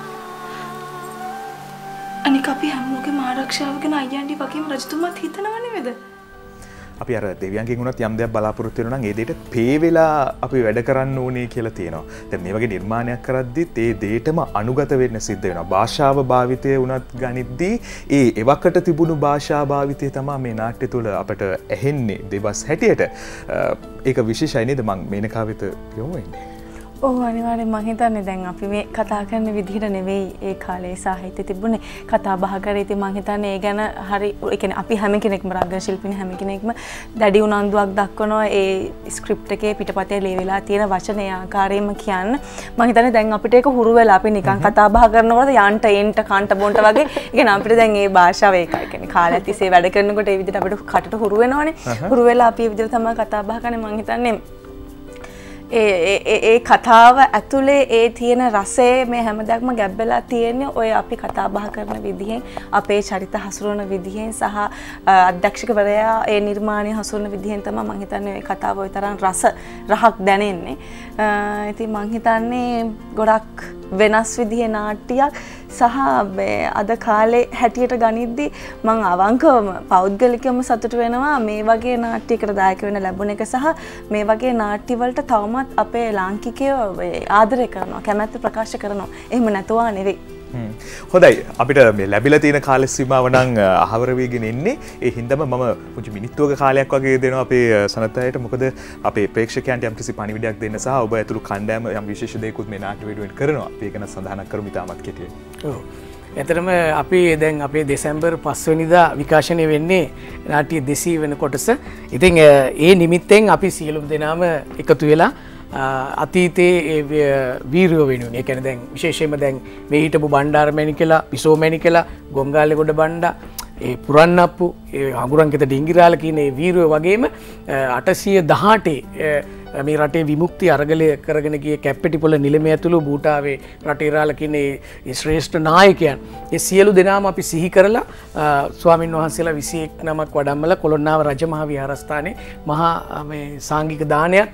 අනික අපි හැමෝගේම ආරක්ෂාව ගැන අයියන්ඩි වගේම රජතුමාත් හිතනව නේද? අපි අර දෙවියන්ගෙන් වුණත් යම් දෙයක් බලාපොරොත්තු වෙනවා නම් ඒ දෙයට පේ වෙලා අපි වැඩ කරන්න ඕනේ කියලා තියෙනවා. දැන් මේ වගේ නිර්මාණයක් කරද්දිත් ඒ දෙයටම අනුගත වෙන්න සිද්ධ වෙනවා. භාෂාව භාවිතය වුණත් ගනිද්දී ඒ එවකට තිබුණු භාෂා භාවිතය තමයි මේ නාට්‍ය තුළ අපට ඇහෙන්නේ දෙවස් හැටියට. ඒක විශේෂයි නේද? මම මේනකා වෙත යොමු වෙන්නේ. ඔව් අනිවාර්යෙන් මම හිතන්නේ දැන් අපි මේ කතා කරන විදිහට නෙවෙයි ඒ කාලේ සාහිත්‍ය තිබුණේ කතා බහ කරේ. ඉතින් මම හිතන්නේ ඒ ගැන හරි ඒ කියන්නේ අපි හැම කෙනෙක්ම රංගන ශිල්පිනී හැම කෙනෙක්ම දැඩි උනන්දුවක් දක්වනවා ඒ ස්ක්‍රිප්ට් එකේ පිටපතේ ලියවිලා තියෙන වචන ඒ ආකාරයෙන්ම කියන්න. මම හිතන්නේ දැන් අපිට ඒක හුරු වෙලා අපි නිකන් කතා බහ කරනකොට යන්ට එන්ට කන්ට බොන්ට වගේ ඒ කියන්නේ අපිට දැන් මේ භාෂාව ඒකයි. ඒ කියන්නේ කාලයක් තිස්සේ වැඩ කරනකොට ඒ විදිහට අපිට කටට හුරු වෙනවනේ. හුරු වෙලා අපි මේ විදිහට තමයි කතා බහ කරන්නේ. මම හිතන්නේ ඒ ඒ කතාව ඇතුලේ ඒ තියෙන රසය මේ හැමදාම ගැබ්බලා තියෙන්නේ ඔය අපි කතා බහ කරන විදිහෙන් අපේ චරිත හසුරවන විදිහෙන් සහ අධ්‍යක්ෂකවරයා ඒ නිර්මාණය හසුරවන විදිහෙන් තමයි මම හිතන්නේ ඔය කතාව ওই තරම් රස රහක් දැනෙන්නේ. ඉතින් මම හිතන්නේ ගොඩක් වෙනස් විදිහේ නාට්‍යයක් සහ අද කාලේ හැටියට ගනිද්දි මම අවංකවම පෞද්ගලිකවම සතුටු වෙනවා මේ වගේ නාට්‍යයකට දායක වෙන්න ලැබුණ එක සහ මේ වගේ නාට්‍ය වලට තවමත් අපේ ලාංකිකයෝ ආදරය කරනවා කැමැත්ත ප්‍රකාශ කරනවා. එහෙම නැතුවා නෙවෙයි. හොඳයි අපිට මේ ලැබිලා තියෙන කාල සීමාව නම් අහවර වෙගෙන ඉන්නේ. ඒ හින්දාම මම පුංචි මිනිත්තුවක කාලයක් වගේ දෙනවා අපේ සනතයට. මොකද අපේ ප්‍රේක්ෂකයන්ට යම්කිසි පණිවිඩයක් දෙන්න සහ ඔබ ඇතුළු කණ්ඩායම යම් විශේෂ දෙයක්ත් මේ නාට්‍ය වෙනුවෙන් කරනවා. අපි ඒක ගැන සඳහන් කරමු ඉතාමත් කෙටියෙන්. ඔව්. එතරම් අපි දැන් අපේ දෙසැම්බර් පස්වෙනිදා විකාශනය වෙන්නේ නාට්‍ය දෙසීය වෙන කොටස. ඉතින් ඒ නිමිත්තෙන් අපි සියලුම දෙනාම එකතු වෙලා අතීතයේ වීරයෝ වෙනුවෙන් ඒ කියන්නේ දැන් විශේෂයෙන්ම දැන් මේ හිටපු බණ්ඩාර මැණිකලා, පිසෝ මැණිකලා, ගොංගාලේගොඩ බණ්ඩා, ඒ පුරන්නප්පු, ඒ අඟුරන්කිත ඩිංගිරාල කියන ඒ වීරයෝ වගේම අටසිය දහඅටේ මේ රටේ විමුක්ති අරගලය කරගෙන ගිය කැප්පෙටිපොළ නිලමේ ඇතුළු බූටාවේ රටේරාල කියන ඒ ශ්‍රේෂ්ඨ නායකයන් ඒ සියලු දෙනාම අපි සිහි කරලා ස්වාමින් වහන්සේලා විසි එක් නමක් වඩම්මලා කොළොන්නාව රජමහා විහාරස්ථානයේ මහා මේ සාංගික දානයක්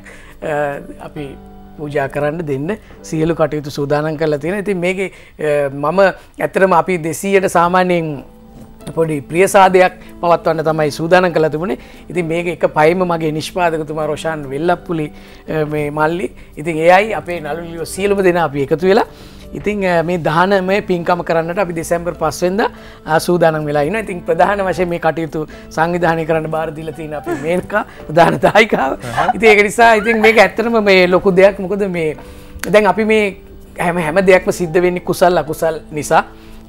අපි පූජා කරන්න දෙන්න සියලු කටයුතු සූදානම් කරලා තියෙනවා. ඉතින් මේකේ මම ඇත්තටම අපි දෙසීයට සාමාන්‍යයෙන් පොඩි ප්‍රියසාදයක් පවත්වන්න තමයි සූදානම් කරලා තිබුණේ. ඉතින් මේක එක පයින්ම මගේ නිෂ්පාදකතුමා රොෂාන් වෙල්ලප්පුලි මේ මල්ලි. ඉතින් එයයි අපේ නළුලියෝ සියලුම දෙනා අපි එකතු වෙලා ඉතින් මේ දහනමය පින්කම කරන්නට අපි දෙසැම්බර් පස්වෙනිදා සූදානම් වෙලා ඉන්නවා. ඉතින් ප්‍රධාන වශයෙන් මේ කටයුතු සංවිධානය කරන්න බාර දීලා තියෙන අපේ මේනකා ප්‍රධාන දායකාව. ඉතින් ඒක නිසා ඉතින් මේක ඇත්තටම මේ ලොකු දෙයක්. මොකද මේ දැන් අපි මේ හැම හැම දෙයක්ම සිද්ධ වෙන්නේ කුසල් අකුසල් නිසා.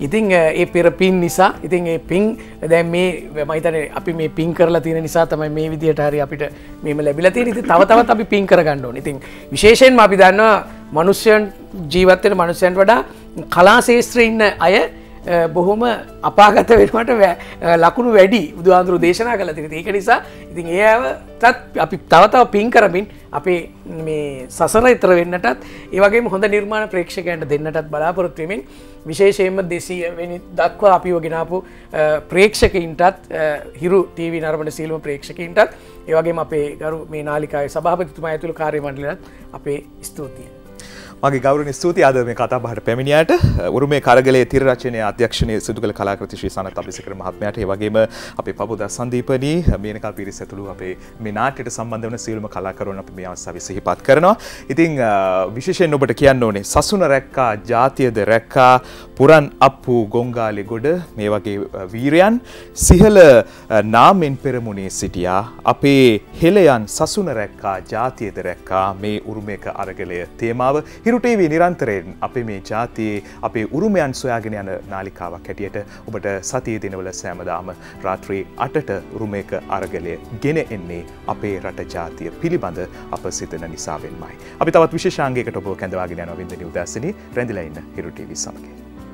ඉතින් ඒ පෙර පින් නිසා ඉතින් ඒ පින් දැන් මේ මම හිතන්නේ අපි මේ පින් කරලා තියෙන නිසා තමයි මේ විදියට හරි අපිට මේම ලැබිලා තියෙන්නේ. ඉතින් තව තවත් අපි පින් කරගන්න ඕනේ. ඉතින් විශේෂයෙන්ම අපි දන්නවා මනුෂ්‍යයන් ජීවත් වෙන මනුෂ්‍යයන්ට වඩා කලා ශාස්ත්‍රයේ ඉන්න අය බොහොම අපාගත වෙනවට ලකුණු වැඩි බුදුහාඳුරු දේශනා කළා තියෙනවා. ඒක නිසා ඉතින් ඒ අයටත් අපි තව තව පින් කරමින් අපේ මේ සසර ඊතර වෙන්නටත් ඒ වගේම හොඳ නිර්මාණ ප්‍රේක්ෂකයන්ට දෙන්නටත් බලාපොරොත්තු වෙමින් විශේෂයෙන්ම දෙසීය වෙනි දක්වා අපිව ගෙනාපු ප්‍රේක්ෂකයින්ටත් හිරු ටීවී නරඹන සීලම ප්‍රේක්ෂකයින්ටත් ඒ වගේම අපේ ගරු මේ නාලිකාවේ සභාපතිතුමා ඇතුළු කාර්ය මණ්ඩලයත් අපේ ස්තුතියි. මගේ ගෞරවනීය ස්තුතියි ආද මේ කතා බහට පැමිණියාට උරුමේ කරගලේ තිර රචනයේ අධ්‍යක්ෂණයේ සිදු කළ කලාකෘති ශ්‍රී සනත් අබේසේකර මහත්මයාට ඒ වගේම අපේ පබුදා සන්දීපනී මේනකා පිරිස ඇතුළු අපේ මේ නාට්‍යයට සම්බන්ධ වන සියලුම කලාකරුවන් අපි මේ අවස්ථාවේ සිහිපත් කරනවා. ඉතින් විශේෂයෙන් ඔබට කියන්න ඕනේ සසුන රැක්කා ජාතියද රැක්කා පුරන් අප්පු ගොංගාලේ ගොඩ මේ වගේ වීරයන් සිහල නාමෙන් පෙරමුණේ සිටියා අපේ හෙළයන් සසුන රැක්කා ජාතියද රැක්කා මේ උරුමේක අරගලය තේමාව හිරු ටීවී නිරන්තරයෙන් අපේ මේ ජාතියේ අපේ උරුමයන් සොයාගෙන යන නාලිකාවක් හැටියට ඔබට සතියේ දිනවල සෑමදාම රාත්‍රී අටට උරුමේක අරගලය ගෙන එන්නේ අපේ රට ජාතිය පිළිබඳ අප සිතන නිසාවෙන්මයි. අපි තවත් විශේෂාංගයකට ඔබව කැඳවාගෙන යනවා වින්දනී උදෑසනී රැඳිලා ඉන්න හිරු ටීවී සමග.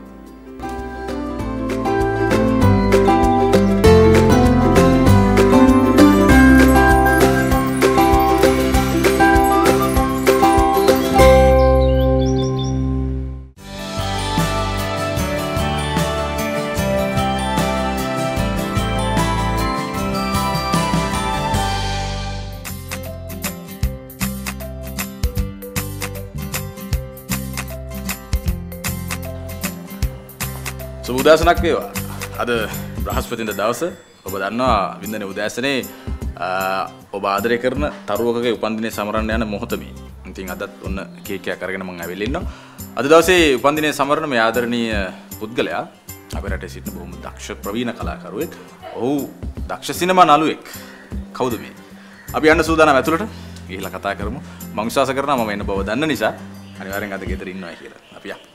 උදෑසනක් වේවා. අද බ්‍රහස්පතින්දා දවස ඔබ දන්නවා වින්දනේ උදෑසනේ ඔබ ආදරය කරන තරුවකගේ උපන්දිනය සමරන්න යන මොහොත මේ. ඉතින් අදත් ඔන්න කේක් එකක් අරගෙන මම ඇවිල්ලා ඉන්නවා. අද දවසේ උපන්දිනය සමරන මේ ආදරණීය පුද්ගලයා අපේ රටේ සිටින බොහොම දක්ෂ ප්‍රවීණ කලාකරුවෙක්. ඔහු දක්ෂ සිනමා නළුවෙක්. කවුද මේ? අපි යන්න සූදානම් ඇතුළට ගිහිල්ලා කතා කරමු. මම විශ්වාස කරනවා මම එන්න බව දන්න නිසා අනිවාර්යෙන් අද ගෙදර ඉන්නවා කියලා. අපි යමු.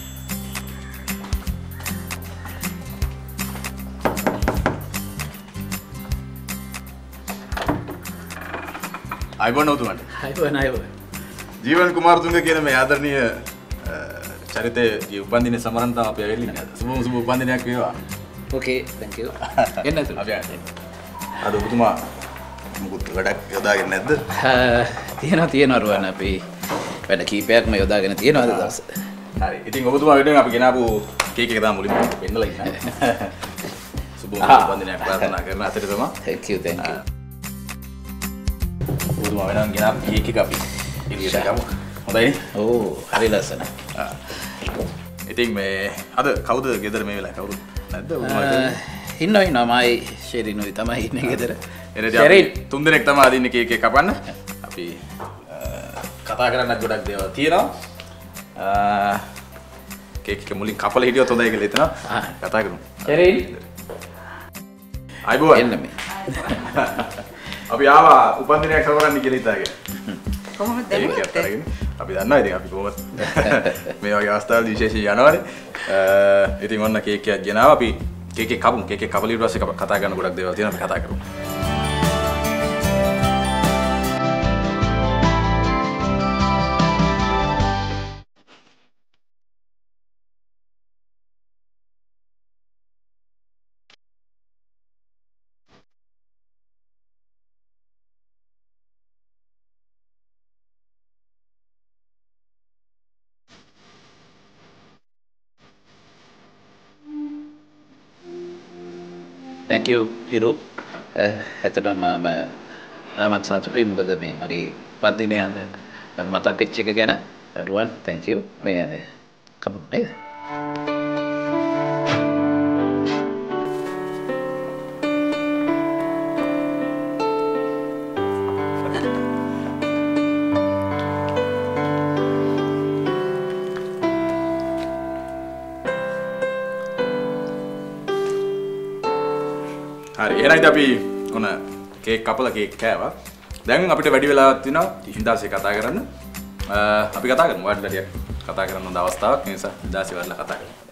අයිබෝන් ඔතුමන්ට. අයිබෝන් අයිබෝන්. ජීවන් කුමාරතුංග කියන මේ ආදරණීය චරිතයේ උපන්දිනය සමරන්න තමයි අපි ඇවිල්ලා ඉන්නේ අද. සුබ සුබ උපන්දිනයක් වේවා. ඕකේ thank you. එන්න ඇතුළට. අපි යන්නේ. අද ඔබතුමා මොකුත් වැඩක් යොදාගෙන නැද්ද? තියෙනවා තියෙනවා රුවන් අපි වැඩ කීපයක්ම යොදාගෙන තියෙනවා අද දවසේ. හරි. ඉතින් ඔබතුමා වෙනුවෙන් අපි ගෙනාවු කේක් එක තමයි මුලින්ම පෙන්නලා ඉන්නේ. සුබ උපන්දිනයක් ප්‍රාර්ථනා කරන අතරේ තමයි. thank you thank you. ඔබතුමා වෙනුවෙන් ගෙනාවු කේක් එක අපි එළියට ගමු. හොඳයිනේ? ඕ හරි ලස්සනයි. ඉතින් මේ අද කවුද ගෙදර මේ වෙලාවේ කවුරුත් නැද්ද? ඉන්නවා ඉන්නවා මයි ෂෙරිනුයි තමයි ඉන්නේ ගෙදර. ෂෙරින් තුන් දෙනෙක් තමයි අදින්නේ කේක් එක කපන්න. අපි කතා කරන්නත් ගොඩක් දේවල් තියෙනවා. කේක් එක මුලින් කපලා හිටියොත් හොඳයි කියලා හිතනවා. කතා කරමු. ෂෙරින් අයිබෝන් එන්න මේ. අපි ආවා උපන්දිනයක් සමරන්න කියලා හිතාගෙන. කොහොමද දැනුනේ? අපි දන්නවා ඉතින් අපි කොහොමද මේ වගේ අවස්ථාවලදී විශේෂයෙන් යනවානේ. ඉතින් ඔන්න කේක් එකක් ගෙනාවා. අපි කේක් එක කපමු. කේක් එක කපලා ඊට පස්සේ කතා කරන්න ගොඩක් දේවල් තියෙනවා. අපි කතා කරමු. thank you හිරු. ඇත්තටම මම නමත් සතුටින් බද මේ මගේ පන්දිනේ අද මතක් වෙච්ච එක ගැන රුවන් thank you. මේ කපමු නේද? හරි එහෙනම් ඉතින් අපි ඔන්න කේක් කපලා කේක් කෑවා. දැන් අපිට වැඩි වෙලාවක් තියෙනවා හින්දාසේ කතා කරන්න. අපි කතා කරමු. ඔයාලට කතා කරන්න හොඳ අවස්ථාවක්. ඒ නිසා හින්දාසේ වඩලා කතා කරමු.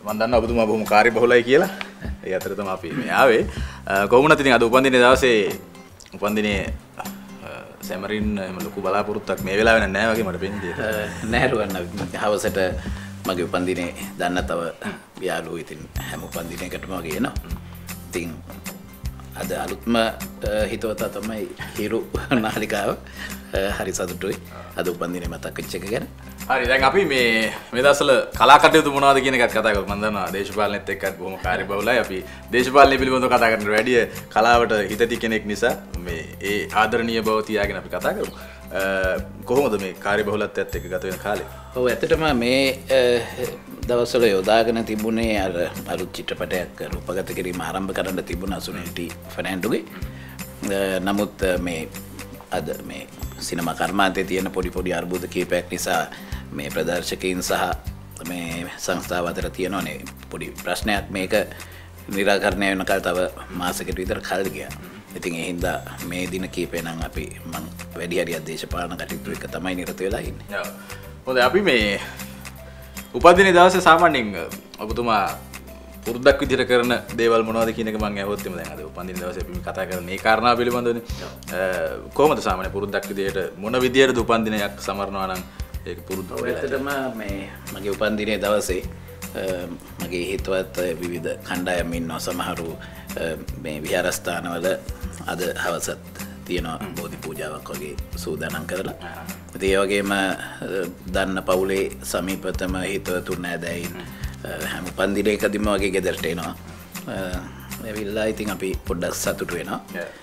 මම දන්නවා ඔබතුමා බොහොම කාර්යබහුලයි කියලා. ඒ අතර තමයි අපි මේ ආවේ. කොහොමද ඉතින් අද උපන්දිනේ දවසේ උපන්දිනේ සැමරින් එහෙම ලොකු බලාපොරොත්තුවක් මේ වෙලාවේ නැහැ වගේ මට පෙන්නේ. නැහැ රුවන් හවසට මගේ උපන්දිනේ දන්න තව යාළුවෝ ඉතින් හැම උපන්දිනයකටම වගේ එනවා. ඉතින් අද අලුත්ම හිතවතා තමයි හිරු නාලිකාව. හරි සතුටුයි අද උපන්දිනේ මතක් වෙච්ච එක ගැන. හරි දැන් අපි මේ මේ දවස්වල කලා කටයුතු මොනවද කියන එකත් කතා කරමු. මම දන්නවා දේශපාලනයත් එක්කත් බොහොම කාර්යබහුලයි. අපි දේශපාලනය පිළිබඳව කතා කරනට වැඩිය කලාවට හිතති කෙනෙක් නිසා මේ ඒ ආදරණීය බව තියාගෙන අපි කතා කරමු. කොහොමද මේ කාර්යබහුලත්වයත් එක්ක ගත වෙන කාලේ? ඔව් ඇත්තටම මේ දවස්වල යොදාගෙන තිබුණේ අර අලුත් චිත්‍රපටයක් රූපගත කිරීම ආරම්භ කරන්න තිබුණා සුනිල්ටි ෆර්නැන්ඩෝගේ. නමුත් මේ අද මේ සිනමා කර්මාන්තයේ තියෙන පොඩි පොඩි අර්බුද කීපයක් නිසා මේ ප්‍රදර්ශකයන් සහ මේ සංස්ථාව අතර තියෙනනේ පොඩි ප්‍රශ්නයක් මේක නිරාකරණය වෙනකල් තව මාසයකට විතර කල් ගියා. ඉතින් ඒ හින්දා මේ දින කීපේ නම් අපි මම වැඩි හරියක් දේශපාලන කටයුතු එක තමයි නිරත වෙලා ඉන්නේ. ඔව්. හොඳයි අපි මේ උපදිනේ දවසේ සාමාන්‍යයෙන් ඔබතුමා පුරුද්දක් විදිහට කරන දේවල් මොනවද කියන එක මම අහුවොත් එමු දැන් අද උපන්දින දවසේ අපි කතා කරන මේ කාරණා පිළිබඳවනේ. කොහොමද සාමාන්‍ය පුරුද්දක් විදිහට මොන විදිහටද උපන්දිනයක් සමරනවා නම් ඒක පුරුද්ද වෙලා? ඇත්තටම මේ මගේ උපන්දිනේ දවසේ මගේ හිතවත් විවිධ කණ්ඩායම් ඉන්නවා. සමහරු මේ විහාරස්ථානවල අද හවසත් තියෙනවා බෝධි පූජාවක් වගේ සූදානම් කරලා. ඉතින් ඒ වගේම දන්න පවුලේ සමීපතම හිතවතුන් නැදැයින් හැම උපන්දිනයකදීම වගේ ගෙදරට එනවා. ඇවිල්ලා ඉතින් අපි පොඩ්ඩක් සතුටු වෙනවා.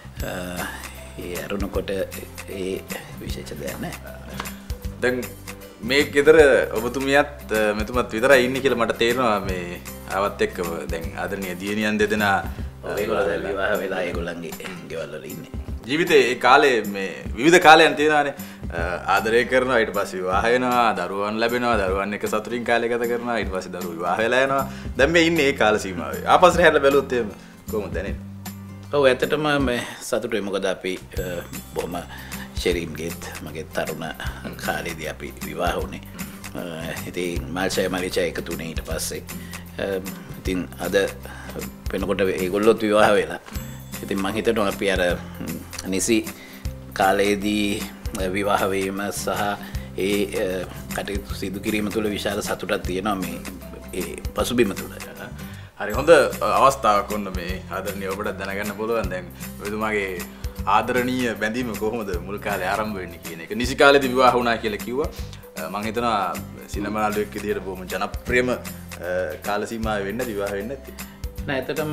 ඒ අරුණකොට ඒ විශේෂ දෙයක් නැහැ. දැන් මේ ගෙදර ඔබතුමියත් මෙතුමත් විතරයි ඉන්නේ කියලා මට තේරෙනවා මේ ආවත් එක්ක. දැන් ආදරණීය දියණියන් දෙදෙනා ඒගොල්ලෝ දැන් විවාහ වෙලා ඒගොල්ලන්ගේ ගෙවල් වල ඉන්නේ. ජීවිතේ ඒ කාලේ මේ විවිධ කාලයන් තියෙනවානේ. ආදරය කරනවා ඊට පස්සේ විවාහ වෙනවා, දරුවන් ලැබෙනවා, දරුවන් එක්ක සතුටින් කාලය ගත කරනවා, ඊට පස්සේ දරුවෝ විවාහ වෙලා යනවා. දැන් මේ ඉන්නේ ඒ කාල සීමාවේ. ආපස්සට හැරලා බැලුවොත් එහෙම කොහොමද දැනෙන්නේ? ඔව් ඇත්තටම මේ සතුටුයි. මොකද අපි බොහොම ශරීම්ගේත් මගේ තරුණ කාලේදී අපි විවාහ වුණේ. ඉතින් මාල්ෂය මරිචා එකතු වුණේ ඊට පස්සේ. ඉතින් අද වෙනකොට ඒගොල්ලොත් විවාහ වෙලා. ඉතින් මං හිතනවා අපි අර නිසි කාලයේදී විවාහ වීම සහ ඒ කටයුතු සිදු කිරීම තුළ විශාල සතුටක් තියෙනවා මේ ඒ පසුබිම තුළ. හරි හොඳ අවස්ථාවක් වුණ මේ ආදරණීය ඔබට දැනගන්න පුළුවන් දැන් ඔබතුමාගේ ආදරණීය බැඳීම කොහොමද මුල් කාලේ ආරම්භ වෙන්නේ කියන එක. නිසි කාලේදී විවාහ වුණා කියලා කිව්වා. මම හිතනවා සිනමා නළුවෙක් විදියට බොහොම ජනප්‍රියම කාල සීමාවෙ වෙන්න විවාහ වෙන්න ඇති. නෑ ඇත්තටම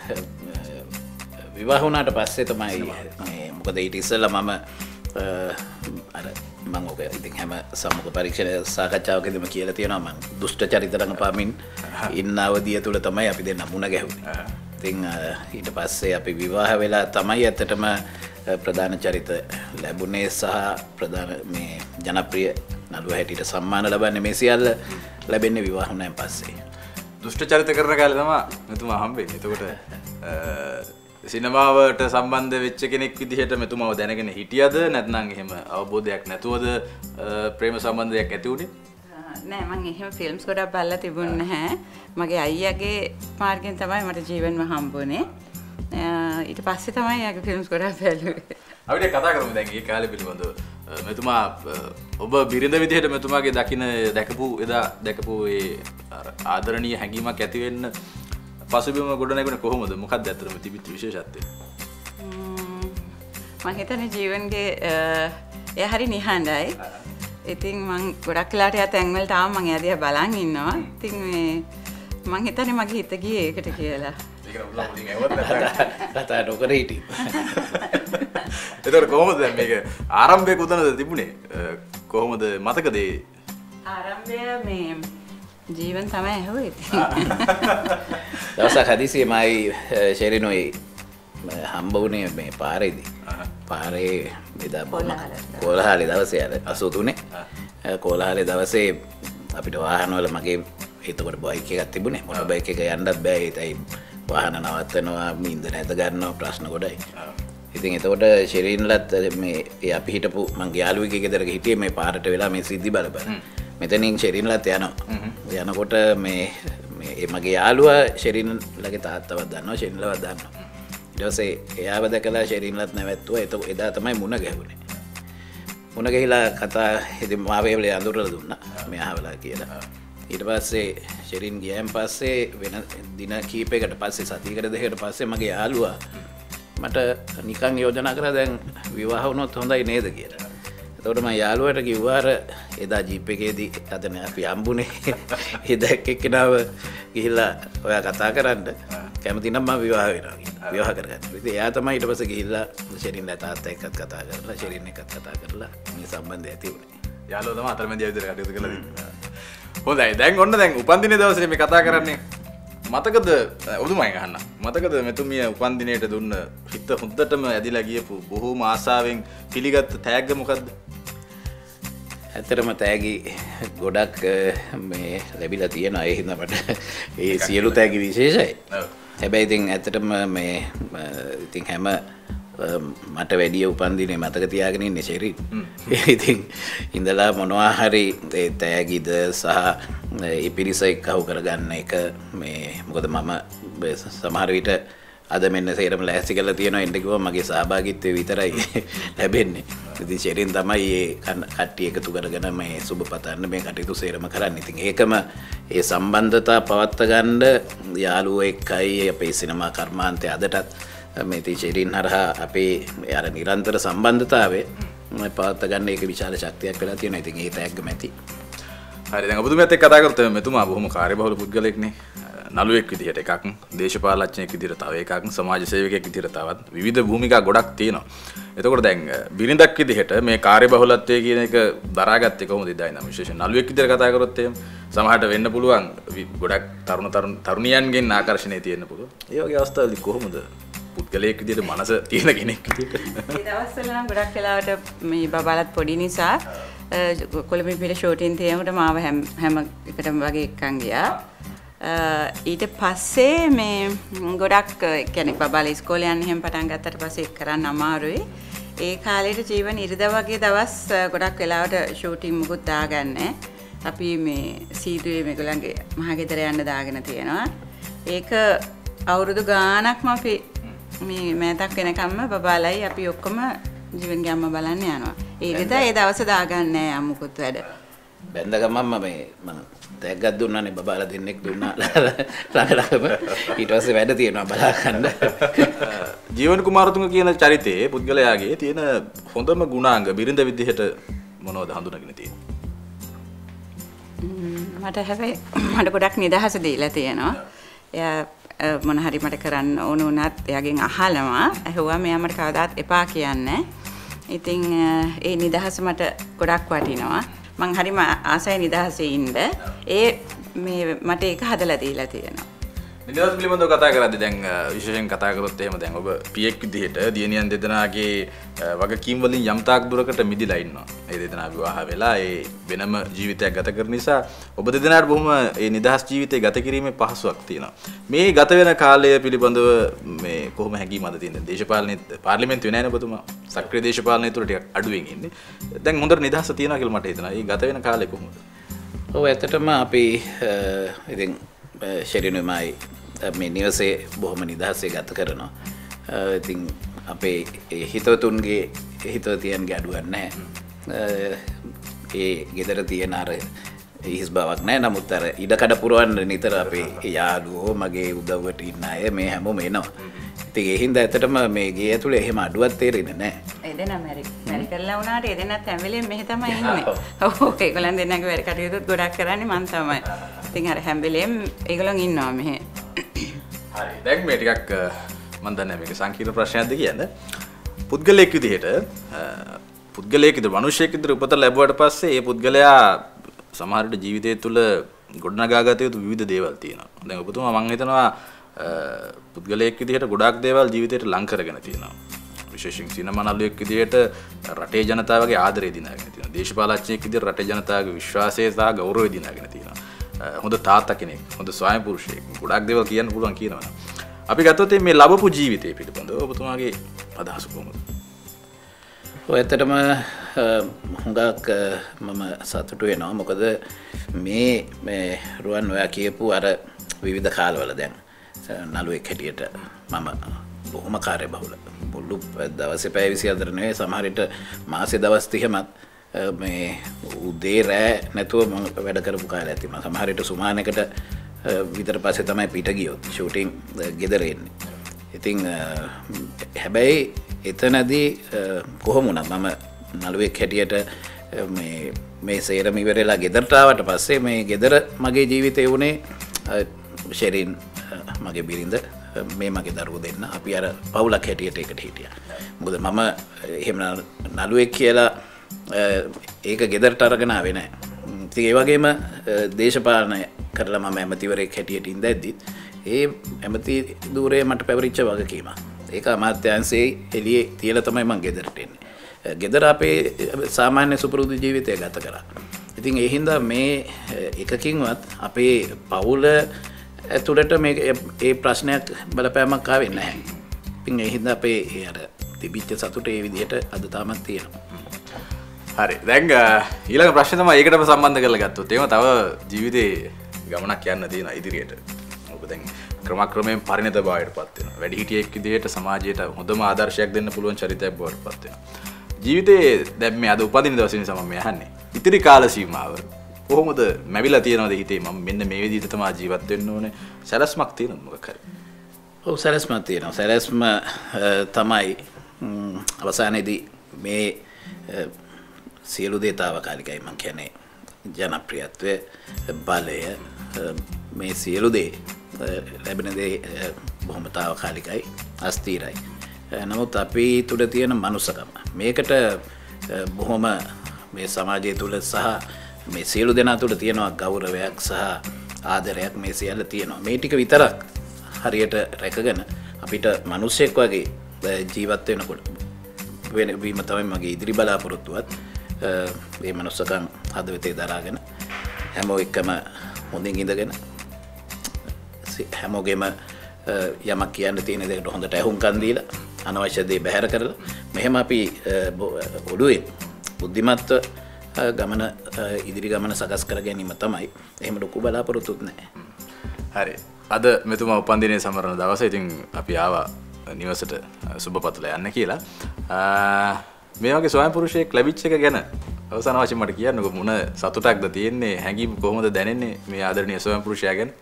විවාහ වුණාට පස්සේ තමයි මේ මොකද ඊට ඉස්සෙල්ලා මම අර මම ඔක ඉතින් හැම සම්මුඛ පරීක්ෂණ සාකච්ඡාවකදීම කියලා තියෙනවා මම දුෂ්ට චරිත රඟපාමින් ඉන්න අවධිය තුල තමයි අපි දෙන්න මුණ ගැහුනේ. ඉතින් ඊට පස්සේ අපි විවාහ වෙලා තමයි ඇත්තටම ප්‍රධාන චරිත ලැබුණේ සහ ප්‍රධාන මේ ජනප්‍රිය නළුවා හැටියට සම්මාන ලබන්නේ මේ සියල්ල ලැබෙන්නේ විවාහ වුණාන් පස්සේ. දුෂ්ට චරිත කරන කාලේ තමයි මෙතුමා හම්බෙන්නේ. එතකොට සිනමාවට සම්බන්ධ වෙච්ච කෙනෙක් විදිහට මෙතුමාව දැනගෙන හිටියද නැත්නම් එහෙම අවබෝධයක් නැතුවද ප්‍රේම සම්බන්ධයක් ඇති වුණේ? නෑ මම එහෙම ෆිල්ම්ස් ගොඩක් බලලා තිබුණේ නැහැ. මගේ අයියාගේ මාර්ගයෙන් තමයි මට ජීවන්ව හම්බුනේ. ඊට පස්සේ තමයි යාගේ ෆිල්ම්ස් ගොඩක් බැලුවේ. අපිට කතා කරමු දැන් මේ කාලේ පිළිබඳව. මෙතුමා ඔබ බිරිඳ විදිහට මෙතුමාගේ දකින්න දැකපු එදා දැකපු ඒ ආදරණීය හැඟීමක් ඇති වෙන්න පසුබිම ගොඩනැගුණේ කොහොමද? මොකක්ද ඇත්තටම තිබිච්ච විශේෂත්වය? මම හිතන්නේ ජීවන්ගේ එයා හරි නිහඬයි. ඉතින් මම ගොඩක් වෙලාට එයා තැන්වල තාම මම එයා දිහා බලන් ඉන්නවා. ඉතින් මේ මම හිතන්නේ මගේ හිත ගියේ ඒකට කියලා. ඒක උලා මුලින් ඇහුවත් කතා නොකර හිටියේ. ඒතකොට කොහොමද දැන් මේක ආරම්භයේ කොතනද තිබුණේ? කොහොමද මතකද ඒ ආරම්භය මේ ජීවන් තමයි ඇහුවේ ඉතින්. දවසක් හදිසියෙමයි ෂෙරිනෝයි හම්බ වුණේ මේ පාරේදී. පාරේ එදා කොළහලේ දවසේ අර අසූ තුනේ කොළහලේ දවසේ අපිට වාහන වල මගේ හිතකොට බයික් එකක් තිබුණේ. මොන බයික් එක යන්නත් බෑ. ඒතයි වාහන නවත්තනවා, ඉන්ධන ඇද ගන්නවා, ප්‍රශ්න ගොඩයි. ඉතින් එතකොට ෂෙරින්ලත් මේ අපි හිටපු මගේ යාළුවෙක්ගේ ගෙදරක හිටියේ මේ පාරට වෙලා මේ සිද්ධි බල බල. මෙතනින් ෂෙරින්ලත් යනවා. යනකොට මේ මේ මගේ යාළුවා ෂෙරින්ලගේ තාත්තවත් දන්නවා ෂෙරින්ලවත් දන්නවා. ඊට පස්සේ එයාව දැකලා ෂෙරින්ලත් නැවැත්තුවා. ඒක එදා තමයි මුණ ගැහුනේ. මුණ ගැහිලා කතා ඉතින් මාවේ වල අඳුරලා දුන්නා. මේ අහවලා කියලා. ඊට පස්සේ ෂෙරින් ගියන් පස්සේ වෙන දින කීපයකට පස්සේ සතියකට දෙකකට පස්සේ මගේ යාළුවා මට නිකන් යෝජනා කරා දැන් විවාහ වුණොත් හොඳයි නේද කියලා. එතකොට මම යාළුවාට කිව්වා අර එදා ජීප් එකේදී අදන අපි හම්බුනේ එදා එක්කෙනාව ගිහිල්ලා ඔයා කතා කරන්න කැමති නම් මම විවාහ වෙනවා කියලා. විවාහ කරගන්න. ඉතින් එයා තමයි ඊට පස්සේ ගිහිල්ලා ෂෙරින් තාත්තා එක්කත් කතා කරලා ෂෙරින් එක්කත් කතා කරලා මේ සම්බන්ධය ඇති වුණේ. යාළුවා තමයි අතරමැදියා විදිහට කටයුතු කළා දෙන්නේ. හොඳයි දැන් ඔන්න දැන් උපන්දිනේ දවසේ මේ කතා කරන්නේ මතකද ඔබතුමයි අහන්න මතකද මෙතුමිය උපන්දිනේට දුන්න හිත හොඳටම ඇදිලා ගියපු බොහෝම ආසාවෙන් පිළිගත් තෑග්ග මොකද්ද? ඇත්තටම තෑගි ගොඩක් මේ ලැබිලා තියෙනවා ඒ හින්දා මට ඒ සියලු තෑගි විශේෂයි. හැබැයි ඉතින් ඇත්තටම මේ ඉතින් හැම මට වැඩිය උපන්දිනේ මතක තියාගෙන ඉන්නේ ෂෙරින්. ඉතින් ඉඳලා මොනවා හරි ඒ තෑගිද සහ ඒ පිරිස එක්කව කරගන්න එක මේ මොකද මම සමහර විට අද මෙන්න සේරම ලෑස්ති කරලා තියෙනවා එන්න කිව්වම මගේ සහභාගීත්වය විතරයි ලැබෙන්නේ. ඉතින් ෂෙරින් තමයි ඒ කට්ටිය එකතු කරගෙන මේ සුබ පතන්න මේ කටයුතු සේරම කරන්නේ. ඉතින් ඒකම ඒ සම්බන්ධතා පවත්වා ගන්න යාළුවෝ එක්කයි අපේ සිනමා කර්මාන්තය අදටත් මේ ෂෙරින් හරහා අපේ අර නිරන්තර සම්බන්ධතාවය පවත්වා ගන්න ඒක විශාල ශක්තියක් වෙලා තියෙනවා. ඉතින් ඒ තෑග්ගම ඇති. හරි දැන් ඔබතුමියත් එක්ක කතා කරත් මෙතුමා බොහොම කාර්යබහුල පුද්ගලෙක්නේ. නළුවෙක් විදිහට එකක්, දේශපාලනඥයෙක් විදිහට තව එකක්, සමාජ සේවකයෙක් විදිහට තවත් විවිධ භූමිකා ගොඩක් තියෙනවා. එතකොට දැන් බිරිඳක් විදිහට මේ කාර්යබහුලත්වය කියන එක දරාගත්තේ කොහොමද ඉදා ඉඳන් විශේෂයෙන් නළුවෙක් විදිහට කතා කරොත් එහෙම සමහරට වෙන්න පුළුවන් ගොඩක් තරුණ තරුණ තරුණියන්ගෙන් ආකර්ෂණය තියෙන්න පුළුවන්. ඒ වගේ අවස්ථාවලදී කොහොමද පුද්ගලයෙක් විදිහට මනස තියෙන කෙනෙක් විදිහට? ඒ දවස්වල නම් ගොඩක් වෙලාවට මේ බබාලත් පොඩි නිසා කොළඹ පිළ ෂූටින් තියෙනකොට මාව හැම හැම එකටම වගේ එක්කන් ගියා. ඊට පස්සේ මේ ගොඩක් කියන්නේ බබාලා ඉස්කෝලේ යන්න එහෙම පටන් ගත්තට පස්සේ ඒක කරන්න අමාරුයි. ඒ කාලේට ජීවන ඉරිදා වගේ දවස් ගොඩක් වෙලාවට ෂූටින් මුකුත් දාගන්නේ. අපි මේ සීදුවේ මේගොල්ලන්ගේ මහගෙදර යන්න දාගෙන තියෙනවා. ඒක අවුරුදු ගාණක්ම අපි මේ මෑතක් වෙනකම්ම බබාලයි අපි ඔක්කොම ජීවන්ගේ අම්මා බලන්න යනවා. ඒ විදිහට ඒ දවස් දාගන්නේ නැහැ අමුකුත් වැඩ. බැඳ ගමන්ම මේ මම තෑග්ගක් දුන්නානේ බබාලා දෙන්නෙක් දුන්නා ළඟ ඊට පස්සේ වැඩ තියෙනවා බලා ගන්න. ජීවන කුමාරතුංග කියන චරිතයේ පුද්ගලයාගේ තියෙන හොඳම ගුණාංග බිරිඳ විදිහට මොනවද හඳුනාගෙන තියෙන්නේ? මට හැබැයි මට ගොඩක් නිදහස දීලා තියෙනවා. එයා මොන හරි මට කරන්න ඕන වුණත් එයාගෙන් අහලම ඇහුවා මෙයා මට කවදාත් එපා කියන්නේ. ඉතින් ඒ නිදහස මට ගොඩක් වටිනවා. මං හරිම ආසයි නිදහසේ ඉන්න. ඒ මේ මට ඒක හදලා දීලා තියෙනවා. නිදහස පිළිබඳව කතා කරද්දී දැන් විශේෂයෙන් කතා කරොත් එහෙම දැන් ඔබ පියෙක් විදිහට දියණියන් දෙදෙනාගේ වගකීම් වලින් යම් තාක් දුරකට මිදිලා ඉන්නවා. ඒ දෙදෙනා විවාහ වෙලා ඒ වෙනම ජීවිතයක් ගත කරන නිසා ඔබ දෙදෙනාට බොහොම ඒ නිදහස් ජීවිතය ගත කිරීමේ පහසුවක් තියෙනවා. මේ ගත වෙන කාලය පිළිබඳව මේ කොහොම හැඟීමක්ද තියෙන්නේ? දේශපාලනේ පාර්ලිමේන්තුවේ නැහැ නේ ඔබතුමා. සක්‍රීය දේශපාලනය තුළ ටිකක් අඩුවෙන් ඉන්නේ. දැන් හොඳට නිදහස තියෙනවා කියලා මට හිතෙනවා. මේ ගත වෙන කාලය කොහොමද? ඔව් ඇත්තටම අපි ඉතින් ෂෙරිනුමයි මේ නිවසේ බොහොම නිදහසේ ගත කරනවා. ඉතින් අපේ හිතවතුන්ගේ හිතවතියන්ගේ අඩුවක් නැහැ. ඒ ගෙදර තියෙන අර හිස් බවක් නැහැ. නමුත් අර ඉඩකඩ පුරවන්න නිතර අපේ යාළුවෝ මගේ උදව්වට ඉන්න අය මේ හැමෝම එනවා. ඉතින් ඒ හින්දා ඇත්තටම මේ ගේ ඇතුලේ එහෙම අඩුවක් තේරෙන්නේ නැහැ. ඒ දෙනා මැරි මැරි කරලා වුණාට ඒ දෙනාත් හැම වෙලේම මෙහෙ තමයි ඉන්නේ. ඔව් ඒගොල්ලන් දෙන්නගේ වැඩ කටයුතුත් ගොඩක් කරන්නේ මං තමයි. ඉතින් අර හැම වෙලේම ඒගොල්ලන් ඉන්නවා මෙහෙ. හරි දැන් මේ ටිකක් මම දන්නේ මේක සංකීර්ණ ප්‍රශ්නයක්ද කියන්න. පුද්ගලයෙක් විදිහට පුද්ගලයෙක් විදිහට මිනිසෙක් විදිහට උපත ලැබුවට පස්සේ ඒ පුද්ගලයා සමහර විට ජීවිතය තුළ ගොඩනගා ගත යුතු විවිධ දේවල් තියෙනවා. දැන් ඔබතුමා මම හිතනවා පුද්ගලයෙක් විදිහට ගොඩාක් දේවල් ජීවිතේට ලං කරගෙන තියෙනවා. විශේෂයෙන් සිනමා නළුවෙක් විදිහට රටේ ජනතාවගේ ආදරය දිනාගෙන තියෙනවා. දේශපාලනඥයෙක් විදිහට රටේ ජනතාවගේ විශ්වාසය සහ ගෞරවය දිනාගෙන තියෙනවා. හොඳ තාත්තා කෙනෙක්, හොඳ ස්වයං පුරුෂයෙක්. ගොඩාක් දේවල් කියන්න පුළුවන් කියනවා. අපි ගත්තොත් මේ ලැබපු ජීවිතය පිළිබඳව ඔබතුමාගේ අදහස කොහොමද? ඔය ඇත්තටම හුඟක් මම සතුටු වෙනවා. මොකද මේ මේ රුවන් ඔයා කියපු අර විවිධ කාලවල දැන් නළුවෙක් හැටියට මම බොහොම කාර්යබහුල මුළු දවසේ පැය විසිහතර නෙවෙයි සමහර විට මාසේ දවස් තිහමත් මේ උදේ රෑ නැතුව මම වැඩ කරපු කාලයක් තිබුණා. සමහර විට සුමානකට විතර පස්සේ තමයි පිට ගියොත් ෂූටින් ගෙදර එන්නේ. ඉතින් හැබැයි එතනදී කොහොම වුණත් මම නළුවෙක් හැටියට මේ මේ සේරම ඉවරලා ගෙදරට ආවට පස්සේ මේ ගෙදර මගේ ජීවිතේ වුණේ ෂෙරින් මගේ බිරිඳ මේ මගේ දරුවෝ දෙන්න අපි අර පවුලක් හැටියට එකට හිටියා. මොකද මම එහෙම නළුවෙක් කියලා ඒක ගෙදරට අරගෙන ආවේ නැහැ. ඉතින් ඒ වගේම දේශපාලනය කරලා මම ඇමතිවරයෙක් හැටියට ඉඳද්දිත් ඒ ඇමති ධූරේ මට පැවරිච්ච වගකීමක්. ඒක අමාත්‍යාංශයේ එළියේ තියලා තමයි මම ගෙදරට එන්නේ. ගෙදර අපේ සාමාන්‍ය සුපුරුදු ජීවිතය ගත කරා. ඉතින් ඒ හින්දා මේ එකකින්වත් අපේ පවුල ඇතුළට මේ ඒ ප්‍රශ්නයක් බලපෑමක් ආවේ නැහැ. ඉතින් ඒ හින්දා අපේ ඒ අර තිබිච්ච සතුට ඒ විදිහට අද තාමත් තියෙනවා. හරි. දැන් ඊළඟ ප්‍රශ්නේ තමයි ඒකටම සම්බන්ධ කරලා ගත්තොත් එහෙම තව ජීවිතේ ගමනක් යන්න තියෙනවා ඉදිරියට. ඔබ දැන් ක්‍රමක්‍රමයෙන් පරිණත භාවයට පත් වෙනවා. වැඩිහිටියෙක් විදිහට සමාජයට හොඳම ආදර්ශයක් දෙන්න පුළුවන් චරිතයක් බවට පත් වෙනවා. ජීවිතේ දැන් මේ අද උපදින දවසේ නිසා මම අහන්නේ. ඉතිරි කාල සීමාව කොහොමද මැවිලා තියෙනවද හිතේ මම මෙන්න මේ විදිහට තමයි ජීවත් වෙන්න ඕනේ. සැලැස්මක් තියෙනවද මොකක් හරි? ඔව් සැලැස්මක් තියෙනවා. සැලැස්ම තමයි අවසානයේදී මේ සියලු දේ තාවකාලිකයි. මම කියන්නේ ජනප්‍රියත්වය, බලය, මේ සියලු දේ ලැබෙන දේ බොහොම තාවකාලිකයි, අස්ථිරයි. නමුත් අපි තුළ තියෙන මනුස්සකම මේකට බොහොම මේ සමාජය තුළ සහ මේ සියලු දෙනා තුළ තියෙනවා ගෞරවයක් සහ ආදරයක් මේ සියල්ල තියෙනවා. මේ ටික විතරක් හරියට රැකගෙන අපිට මිනිස්සෙක් වගේ ජීවත් වෙනකොට වෙන වීම තමයි මගේ ඉදිරි බලාපොරොත්තුවත්. මේ මනුස්සකම් හදවතේ දරාගෙන හැමෝ එක්කම හොඳින් ඉඳගෙන හැමෝගෙම යමක් කියන්න තියෙන දේකට හොඳට ඇහුම්කන් දීලා අනවශ්‍ය දේ බැහැර කරලා මෙහෙම අපි ඔළුවේ බුද්ධිමත්ව ගමන ඉදිරි ගමන සකස් කර ගැනීම තමයි. එහෙම ලොකු බලාපොරොත්තුත් නැහැ. හරි. අද මෙතුමා උපන්දිනයේ සමරන දවසේ ඉතින් අපි ආවා නිවසට සුබපතලා යන්න කියලා. මේ වගේ ස්වයං පුරුෂයෙක් ලැබිච්ච එක ගැන අවසාන වශයෙන් මට කියන්නකෝ මොන සතුටක්ද තියෙන්නේ, හැඟීම් කොහොමද දැනෙන්නේ මේ ආදරණීය ස්වයං පුරුෂයා ගැන?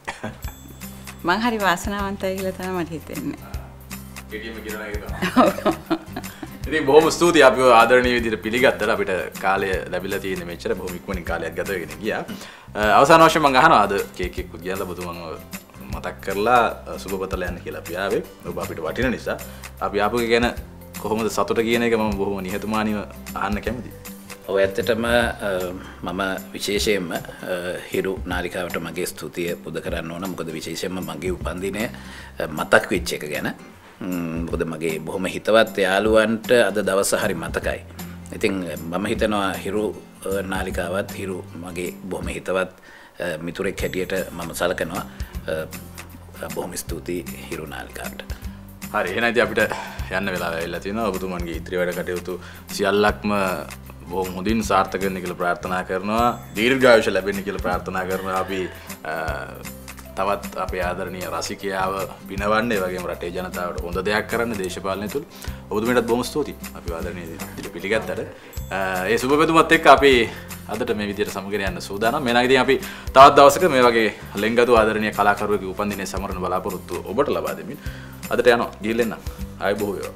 මං හරි වාසනාවන්තයි කියලා තමයි මට හිතෙන්නේ. කෙටියෙන්ම කියනවා ඒක තමයි. ඉතින් බොහොම ස්තුතියි අපි ආදරණීය විදිහට පිළිගත්තට අපිට කාලය ලැබිලා තියෙන මෙච්චර බොහොම ඉක්මනින් කාලයක් ගත වෙගෙන ගියා. අවසාන වශයෙන් මම අහනවා අද කේක් එකක් ගියලා ඔබතුමන් මතක් කරලා සුබපතල යන්න කියලා අපි ආවේ. ඔබ අපිට වටින නිසා අපි ආපු එක ගැන කොහොමද සතුට කියන එක මම බොහොම නිහතමානීව අහන්න කැමතියි. ඔව් ඇත්තටම මම විශේෂයෙන්ම හිරු නාලිකාවට මගේ ස්තුතිය පුද කරන්න ඕන. මොකද විශේෂයෙන්ම මගේ උපන්දිනය මතක් වෙච්ච එක ගැන. මොකද මගේ බොහොම හිතවත් යාළුවන්ට අද දවස හරි මතකයි. ඉතින් මම හිතනවා හිරු නාලිකාවත් හිරු මගේ බොහොම හිතවත් මිතුරෙක් හැටියට මම සලකනවා. බොහොම ස්තුතියි හිරු නාලිකාවට. හරි එහෙනම් ඉතින් අපිට යන්න වෙලාව ඇවිල්ලා තියෙනවා. ඔබතුමන්ගේ ඉදිරි වැඩ කටයුතු සියල්ලක්ම බොහොම හොඳින් සාර්ථක වෙන්න කියලා ප්‍රාර්ථනා කරනවා. දීර්ඝායුෂ ලැබෙන්න කියලා ප්‍රාර්ථනා කරනවා. අපි තවත් අපේ ආදරණීය රසිකයාව පිනවන්න, ඒ වගේම රටේ ජනතාවට හොඳ දෙයක් කරන්න දේශපාලනය තුළ. ඔබතුමීටත් බොහොම ස්තුතියි. අපි ආදරණීය විදිහට පිළිගත්තට. ඒ සුබ පැතුමත් එක්ක අපි අදට මේ විදිහට සමුගෙන යන්න සූදානම්. මෙන්න ඉතින් අපි තවත් දවසක මේ වගේ ලෙන්ගතු ආදරණීය කලාකරුවෙකුගේ උපන්දිනයේ සමරන බලාපොරොත්තු ඔබට ලබා දෙමින් අදට යනවා. ගිහින් එන්න. ආයි බොහෝ වේවා.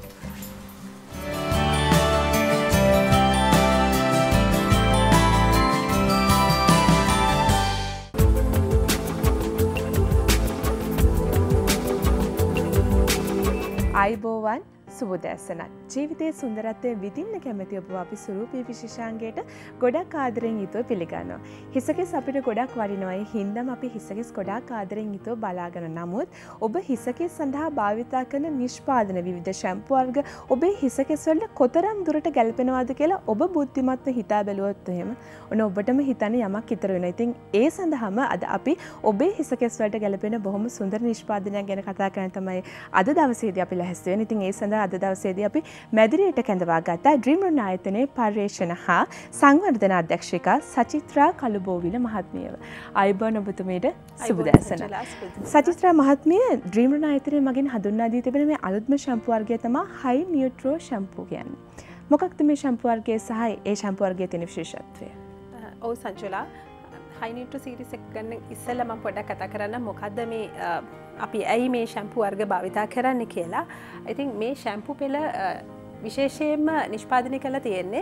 අයිබෝවන් සුබදැසනක්. ජීවිතයේ සුන්දරත්වය විඳින්න කැමති ඔබ අපි සුරූපී විශේෂාංගයට ගොඩක් ආදරෙන් යුතුව පිළිගන්නවා. හිසකෙස් අපිට ගොඩක් වටිනවා. ඒ හින්දාම අපි හිසකෙස් ගොඩක් ආදරෙන් යුතුව බලාගෙන. නමුත් ඔබ හිසකෙස් සඳහා භාවිතා කරන නිෂ්පාදන විවිධ ෂැම්පු වර්ග ඔබේ හිසකෙස් වලට කොතරම් දුරට ගැලපෙනවද කියලා ඔබ බුද්ධිමත්ව හිතා බැලුවොත් එහෙම ඔන්න ඔබටම හිතන්න යමක් ඉතර වෙනවා. ඉතින් ඒ සඳහාම අද අපි ඔබේ හිසකෙස් වලට ගැලපෙන බොහොම සුන්දර නිෂ්පාදනයක් ගැන කතා කරන්න තමයි අද දවසේදී අපි ලැහැස්ති වෙන්නේ. ඉතින් ඒ සඳහා අද අද දවසේදී අපි මැදිරියට කැඳවා ගත්තා ඩ්‍රීම් රන් ආයතනයේ පර්යේෂණ හා සංවර්ධන අධ්‍යක්ෂිකා සචිත්‍රා කළුබෝවිල මහත්මියව. අයබෝන් ඔබතුමීට සුබ දැසන. සචිත්‍රා මහත්මිය ඩ්‍රීම් රන් ආයතනයේ මගින් හඳුන්වා දී තිබෙන මේ අලුත්ම ෂැම්පු වර්ගය තමයි හයි නියුට්‍රෝ ෂැම්පු කියන්නේ. මොකක්ද මේ ෂැම්පු වර්ගය සහ ඒ ෂැම්පු වර්ගයේ තියෙන විශේෂත්වය? ඔව් සංජුලා හයි නියුට්‍රෝ සීරීස් එක ගන්න ඉස්සෙල්ලා මම පොඩ්ඩක් කතා කරන්න මොකද්ද මේ අපි ඇයි මේ ෂැම්පු වර්ග භාවිතා කරන්න කියලා. I think මේ ෂැම්පු පෙළ විශේෂයෙන්ම නිෂ්පාදනය කරලා තියෙන්නේ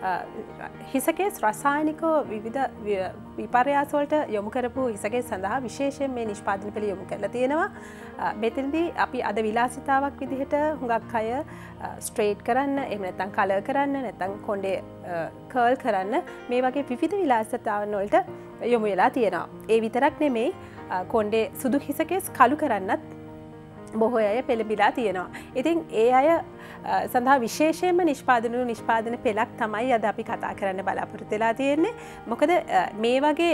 හිසකේස් රසායනික විවිධ විපර්යාස වලට යොමු කරපු හිසකේස් සඳහා විශේෂයෙන් මේ නිෂ්පාදන පෙළ යොමු කරලා තියෙනවා. මෙතනදී අපි අද විලාසිතාවක් විදිහට හුඟක් අය ස්ට්‍රේට් කරන්න, එහෙම නැත්නම් කලර් කරන්න, නැත්නම් කොණ්ඩේ කර්ල් කරන්න මේ වගේ විවිධ විලාසිතාවන් වලට යොමු වෙලා තියෙනවා. ඒ විතරක් නෙමෙයි කොණ්ඩේ සුදු හිසකේස් කළු කරන්නත් බොහෝ අය පෙළඹිලා තියෙනවා. ඉතින් ඒ අය සඳහා විශේෂයෙන්ම නිෂ්පාදන වූ නිෂ්පාදන පෙළක් තමයි අද අපි කතා කරන්න බලාපොරොත්තු වෙලා තියෙන්නේ. මොකද මේ වගේ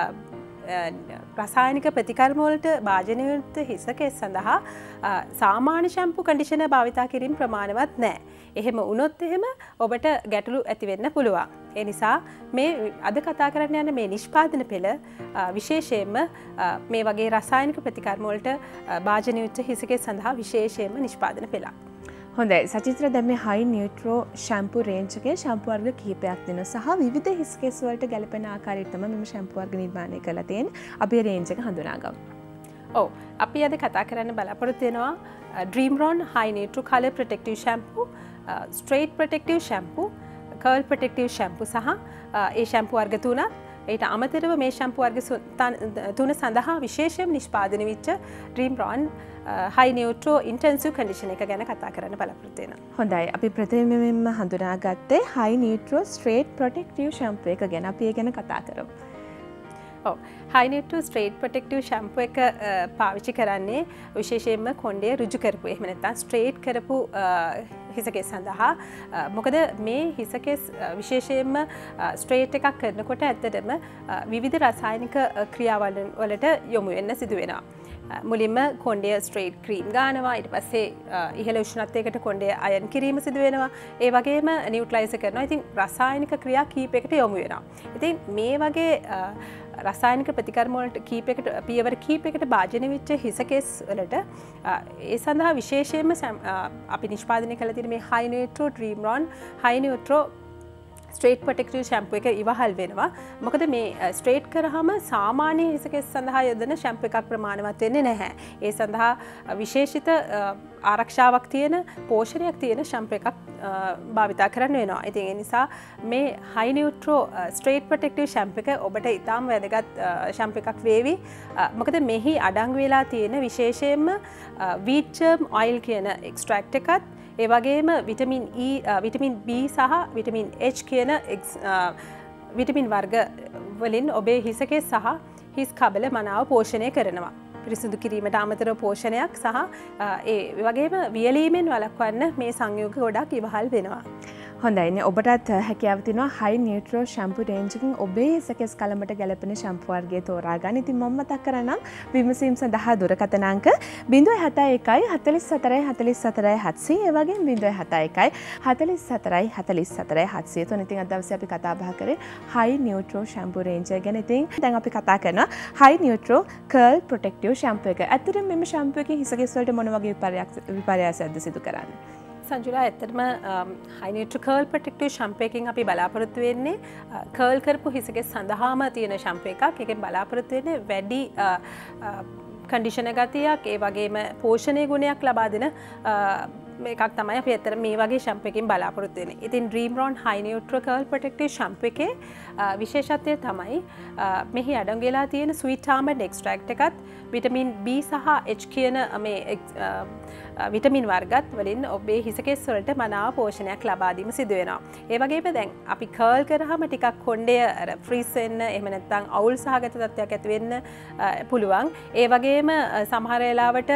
රසායනික ප්‍රතිකර්ම වලට භාජනය යුක්ත හිසකේස් සඳහා සාමාන්‍ය ෂැම්පු කන්ඩිෂනර් භාවිතා කිරීම ප්‍රමාණවත් නැහැ. එහෙම වුණොත් එහෙම ඔබට ගැටලු ඇති වෙන්න පුළුවන්. ඒ නිසා මේ අද කතා කරන්න යන මේ නිෂ්පාදන පෙළ විශේෂයෙන්ම මේ වගේ රසායනික ප්‍රතිකර්ම වලට භාජනය යුක්ත හිසකේස් සඳහා විශේෂයෙන්ම නිෂ්පාදන පෙළක්. හොඳයි සචිත්‍ර දැන් මේ හයි නියුට්‍රෝ ෂැම්පු රේන්ජ් එකේ ෂැම්පු වර්ග කිහිපයක් තියෙනවා සහ විවිධ හිස්කේස් වලට ගැලපෙන ආකාරයට තමයි මේ ෂැම්පු වර්ග නිර්මාණය කරලා තියෙන්නේ. අපි රේන්ජ් එක හඳුනා ගමු. ඔව් අපි අද කතා කරන්න බලාපොරොත්තු වෙනවා Dreamron Hi Neutro colour protective shampoo, straight protective shampoo, curl protective shampoo සහ ඒ ෂැම්පු වර්ග තුනත් ඊට අමතරව මේ ෂැම්පු වර්ග තුන සඳහා විශේෂයෙන් නිෂ්පාදනය වෙච්ච Dreamron Hi Neutro intensive conditioner එක ගැන කතා කරන්න බලාපොරොත්තු වෙනවා. හොඳයි අපි ප්‍රථමයෙන්ම හඳුනාගත්තේ Hi Neutro straight protective shampoo එක ගැන. අපි ඒ ගැන කතා කරමු. ඔව් Hi Neutro straight protective shampoo එක පාවිච්චි කරන්නේ විශේෂයෙන්ම කොණ්ඩේ ඍජු කරපු එහෙම නැත්නම් ස්ට්‍රේට් කරපු හිසකේස් සඳහා. මොකද මේ හිසකේස් විශේෂයෙන්ම ස්ට්‍රේට් එකක් කරනකොට ඇත්තටම විවිධ රසායනික ක්‍රියාවල වලට යොමු වෙන්න සිදු වෙනවා. මුලින්ම කොණ්ඩය ස්ට්‍රේට් ක්‍රීම් ගානවා, ඊට පස්සේ ඉහළ උෂ්ණත්වයකට කොණ්ඩය අයන් කිරීම සිදු වෙනවා. ඒ වගේම නියුට්‍රලයිස් කරනවා. ඉතින් රසායනික ක්‍රියා කීපයකට යොමු වෙනවා. ඉතින් මේ වගේ රසායනික ප්‍රතිකර්ම වලට කීපයකට පියවර කීපයකට භාජනය වෙච්ච හිසකේස් වලට ඒ සඳහා විශේෂයෙන්ම අපි නිෂ්පාදනය කළ තියෙන මේ Hi Neutro Dreamron Hi Neutro straight protective shampoo එක ඉවහල් වෙනවා. මොකද මේ ස්ට්‍රේට් කරාම සාමාන්‍ය හිසකේස් සඳහා යොදන ෂැම්පු එකක් ප්‍රමාණවත් වෙන්නේ නැහැ. ඒ සඳහා විශේෂිත ආරක්ෂාවක් තියෙන පෝෂණයක් තියෙන ෂැම්පු එකක් භාවිතා කරන්න වෙනවා. ඉතින් ඒ නිසා මේ Hi Neutro straight protective shampoo එක ඔබට ඉතාම වැදගත් ෂැම්පු එකක් වේවි. මොකද මෙහි අඩංගු වෙලා තියෙන විශේෂයෙන්ම වීට් ජර්ම් ඔයිල් කියන එක්ස්ට්‍රැක්ට් එකත් ඒ වගේම විටමින් E, විටමින් B සහ විටමින් H කියන විටමින් වර්ග වලින් ඔබේ හිසකේස් සහ හිස් කබල මනාව පෝෂණය කරනවා. පිරිසිදු කිරීමට අමතරව පෝෂණයක් සහ ඒ වගේම වියලීමෙන් වළක්වන්න මේ සංයෝග ගොඩක් ඉවහල් වෙනවා. හොඳයිනේ ඔබටත් හැකියාව තියෙනවා හයි නියුට්‍රෝ ෂැම්පු රේන්ජ් එකකින් ඔබේ හිසකේස් කලමට ගැලපෙන ෂැම්පු වර්ගය තෝරා ගන්න. ඉතින් මම මතක් කරන්නම් විමසීම් සඳහා දුරකථන අංක zero seven one one four four four four seven හත්සිය ඒ වගේම zero seven one one four four four four four හත්සිය. තුන ඉතින් අද දවසේ අපි කතා බහ කරේ හයි නියුට්‍රෝ ෂැම්පු රේන්ජ් එක ගැන. ඉතින් දැන් අපි කතා කරනවා Hi Neutro curl protective shampoo එක. ඇත්තටම මෙන්න ෂැම්පු එකේ හිසකේස් වලට මොන වගේ විපර්යාසයක්ද සිදු කරන්නේ? සංජුලා ඇත්තටම Hi Neutro curl protective shampoo එකකින් අපි බලාපොරොත්තු වෙන්නේ කර්ල් කරපු හිසකේස් සඳහාම තියෙන ෂැම්පු එකක්. ඒකෙන් බලාපොරොත්තු වෙන්නේ වැඩි කන්ඩිෂනර් ගතියක් ඒ වගේම පෝෂණීය ගුණයක් ලබා දෙන මේකක් තමයි අපි ඇත්තට මේ වගේ ෂැම්පු එකකින් බලාපොරොත්තු වෙන්නේ. ඉතින් Dreamron Hi Neutro curl protective shampoo එකේ විශේෂත්වය තමයි මෙහි අඩංගු වෙලා තියෙන ස්වීට් ආල්මන්ඩ් එක්ස්ට්‍රැක්ට් එකත් විටමින් B සහ H කියන මේ විටමින් වර්ගත් වලින් ඔබේ හිසකේස් වලට මනාව පෝෂණයක් ලබා දීම සිදු වෙනවා. ඒ වගේම දැන් අපි කර්ල් කරාම ටිකක් කොණ්ඩය අර ෆ්‍රීස් වෙන්න එහෙම නැත්නම් අවුල් සහගත තත්ත්වයක් ඇති වෙන්න පුළුවන්. ඒ වගේම සමහර වෙලාවට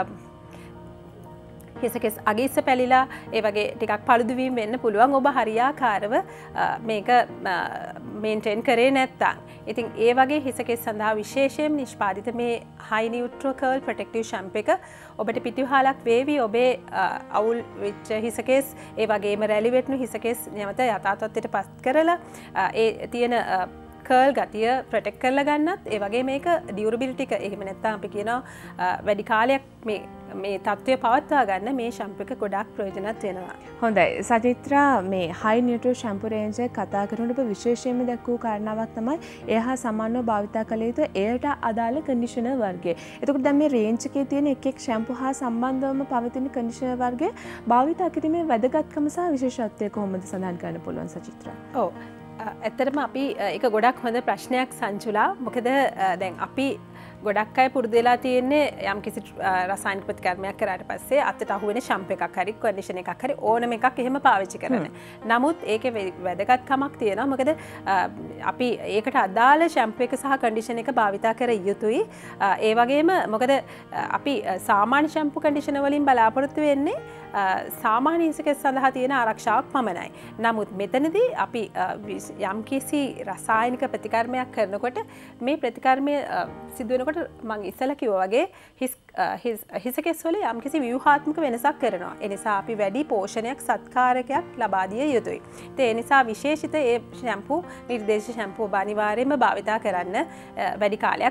හිසකෙස් අගිස්ස පැලිලා ඒ වගේ ටිකක් පළුදුවීම් වෙන්න පුළුවන් ඔබ හරියාකාරව මේක මේන්ටේන් කරේ නැත්තම්. ඉතින් ඒ වගේ හිසකෙස් සඳහා විශේෂයෙන් නිෂ්පාදිත මේ Hi Neutro curl protective shampoo එක ඔබට පිටිවහලක් වේවි ඔබේ අවුල් වෙච්ච හිසකෙස් ඒ වගේම රැලි වැටුණු හිසකෙස් නැවත යථා තත්ත්වයට පත් කරලා ඒ තියෙන කර්ල් ගතිය ප්‍රොටෙක්ට් කරලා ගන්නත් ඒ වගේ මේක ඩියුරබිලිටි එක එහෙම නැත්නම් අපි කියනවා වැඩි කාලයක් මේ මේ තත්ත්වය පවත්වා ගන්න මේ ෂැම්පු එක ගොඩාක් ප්‍රයෝජනවත් වෙනවා. හොඳයි සචිත්‍රා මේ හයි නියුට්‍රෝ ෂැම්පු රේන්ජ් එක කතා කරනකොට ඔබ විශේෂයෙන්ම දක්වූ කාරණාවක් තමයි ඒ හා සමානව භාවිතා කළ යුතු එයට අදාළ කන්ඩිෂනර් වර්ගය. එතකොට දැන් මේ රේන්ජ් එකේ තියෙන එක් එක් ෂැම්පු හා සම්බන්ධවම පවතින කන්ඩිෂනර් වර්ගය භාවිතා කිරීමේ වැදගත්කම සහ විශේෂත්වය කොහොමද සඳහන් කරන්න පුළුවන් සචිත්‍රා? ඔව්. ඇත්තටම අපි එක ගොඩක් හොඳ ප්‍රශ්නයක් සංචුලා. මොකද දැන් අපි ගොඩක් අය පුරුදු වෙලා තියෙන්නේ යම් කිසි රසායනික ප්‍රතිකර්මයක් කරාට පස්සේ අතට අහුවෙන ෂැම්පු එකක් හරි කන්ඩිෂනර් එකක් හරි ඕනම එකක් එහෙම පාවිච්චි කරන්න. නමුත් ඒකේ වැදගත්කමක් තියෙනවා. මොකද අපි ඒකට අදාළ ෂැම්පු එක සහ කන්ඩිෂනර් එක භාවිතා කර යුතුයි. ඒ වගේම මොකද අපි සාමාන්‍ය ෂැම්පු කන්ඩිෂනර් වලින් බලාපොරොත්තු වෙන්නේ සාමාන්‍ය හිසකෙස් සඳහා තියෙන ආරක්ෂාවක් පමණයි. නමුත් මෙතනදී අපි යම් කිසි රසායනික ප්‍රතිකර්මයක් කරනකොට මේ ප්‍රතිකර්මය සිදු වෙනකොට මම ඉස්සෙල්ලා කිව්වා වගේ හිස් හිසකෙස් වල යම් කිසි ව්‍යුහාත්මක වෙනසක් කරනවා. ඒ නිසා අපි වැඩි පෝෂණයක් සත්කාරකයක් ලබා දිය යුතුයි. ඒ නිසා විශේෂිත ඒ ෂැම්පු නිර්දේශ ෂැම්පු ඔබ අනිවාර්යයෙන්ම භාවිතා කරන්න වැඩි කාලයක්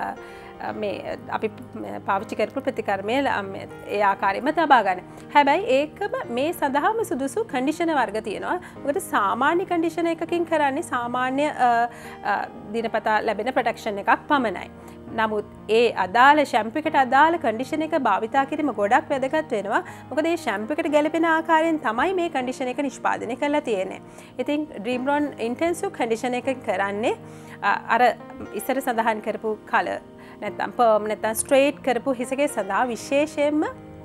මේ අපි පාවිච්චි කරපු ප්‍රතිකර්මය ඒ ආකාරයෙන්ම තබා ගන්න. හැබැයි ඒකම මේ සඳහාම සුදුසු කන්ඩිෂනර් වර්ග තියෙනවා. මොකද සාමාන්‍ය කන්ඩිෂනර් එකකින් කරන්නේ සාමාන්‍ය දිනපතා ලැබෙන ප්‍රොටෙක්ෂන් එකක් පමණයි. නමුත් ඒ අදාළ ෂැම්පු එකට අදාළ කන්ඩිෂනර් එක භාවිතා කිරීම ගොඩක් වැදගත් වෙනවා. මොකද මේ ෂැම්පු එකට ගැලපෙන ආකාරයෙන් තමයි මේ කන්ඩිෂනර් එක නිෂ්පාදනය කරලා තියෙන්නේ. ඉතින් ඩ්‍රීම්රොන් ඉන්ටෙන්සිව් කන්ඩිෂනර් එක කරන්නේ අර ඉස්සර සඳහන් කරපු කලර් නැත්නම් පර්ම් නැත්නම් ස්ට්‍රේට් කරපු හිසකෙස් සඳහා විශේෂයෙන්ම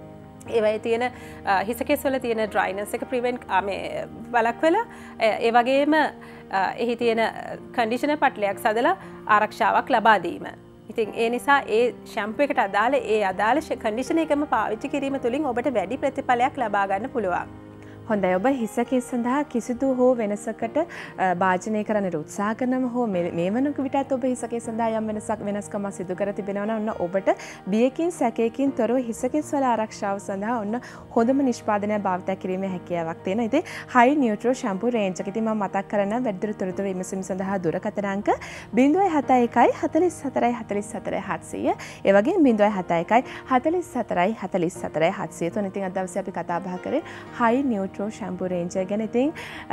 ඒවයි තියෙන හිසකෙස් වල තියෙන ඩ්‍රයිනස් එක ප්‍රිවෙන්ට් මේ වළක්වලා ඒ වගේම එහි තියෙන කන්ඩිෂනර් පටලයක් සදලා ආරක්ෂාවක් ලබා දීම. ඉතින් ඒ නිසා ඒ ෂැම්පු එකට අදාළ ඒ අදාළ කන්ඩිෂනර් එකම පාවිච්චි කිරීම තුළින් ඔබට වැඩි ප්‍රතිඵලයක් ලබා ගන්න පුළුවන්. හොඳයි ඔබ හිසකෙස් සඳහා කිසිදු හෝ වෙනසකට භාජනය කරන්නට උත්සාහ කරනම හෝ මේ වන විටත් ඔබ හිසකෙස් සඳහා යම් වෙනසක් වෙනස්කමක් සිදු කර තිබෙනවා නම් ඔන්න ඔබට බියකින් සැකයකින් තොරව හිසකෙස් වල ආරක්ෂාව සඳහා ඔන්න හොඳම නිෂ්පාදනය භාවිත කිරීමේ හැකියාවක් තියෙනවා. ඉතින් හයි නියුට්‍රෝ ෂැම්පු රේන්ජ් එක ඉතින් මම මතක් කරන්න වැඩිදුර තොරතුරු විමසීම සඳහා දුරකථන අංක zero seven one one හතළිස් හතරයි හතළිස් හතරයි හත්සිය. ඒ වගේම zero seven one one හතළිස් හතරයි හතළිස් හතරයි හත්සිය. තුන ඉතින් අද දවසේ අපි කතා බහ කරේ හයි නියුට්‍රෝ ෂැම්පු රේන්ජ් එක ගැන. ඉතින්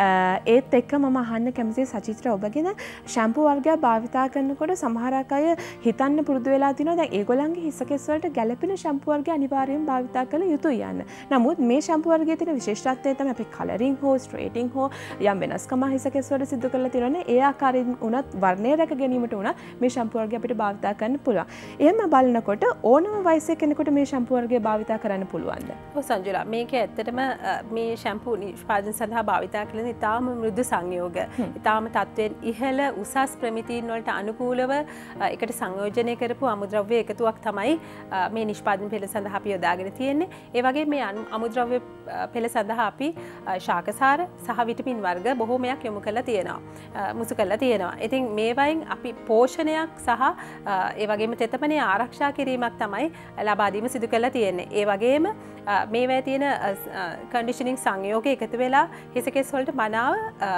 ඒත් එක්ක මම අහන්න කැමතියි සචිත්‍ර ඔබගෙන ෂැම්පු වර්ගයක් භාවිතා කරනකොට සමහරක් අය හිතන්න පුරුදු වෙලා තිනවා දැන් ඒගොල්ලන්ගේ හිසකෙස් වලට ගැළපෙන ෂැම්පු වර්ගය අනිවාර්යෙන් භාවිතා කළ යුතුයි යන්න. නමුත් මේ ෂැම්පු වර්ගයේ තියෙන විශේෂත්වය තමයි අපි කලරින් හෝ ස්ට්‍රේටින් හෝ යම් වෙනස්කම හිසකෙස් වල සිදු කරලා තියෙනවානේ ඒ ආකාරයෙන් උනත් වර්ණය රැක ගැනීමට උනත් මේ ෂැම්පු වර්ගය අපිට භාවිතා කරන්න පුළුවන්. එහෙම බලනකොට ඕනම වයසේ කෙනෙකුට මේ ෂැම්පු වර්ගය භාවිතා කරන්න පුළුවන්ද? ඔව් සංජුලා මේක ඇත්තටම මේ ෂැම්පු නිෂ්පාදන සඳහා භාවිතා කරන ඉතාම මෘදු සංයෝග ඉතාම තත්වයෙන් ඉහළ උසස් ප්‍රමිතීන් වලට අනුකූලව එකට සංයෝජනය කරපු අමුද්‍රව්‍ය එකතුවක් තමයි මේ නිෂ්පාදන පෙළ සඳහා අපි යොදාගෙන තියෙන්නේ. ඒ වගේ මේ අමුද්‍රව්‍ය පෙළ සඳහා අපි ශාකසාර සහ විටමින් වර්ග බොහෝමයක් යොමු කරලා තියෙනවා. මුසු කරලා තියෙනවා. ඉතින් මේවයින් අපි පෝෂණයක් සහ ඒ වගේම තෙතමනේ ආරක්ෂා කිරීමක් තමයි ලබා දීම සිදු කරලා තියෙන්නේ. ඒ වගේම මේවැය තියෙන කන්ඩිෂනින් සංයෝග එකතු වෙලා හිසකෙස් වලට මනාව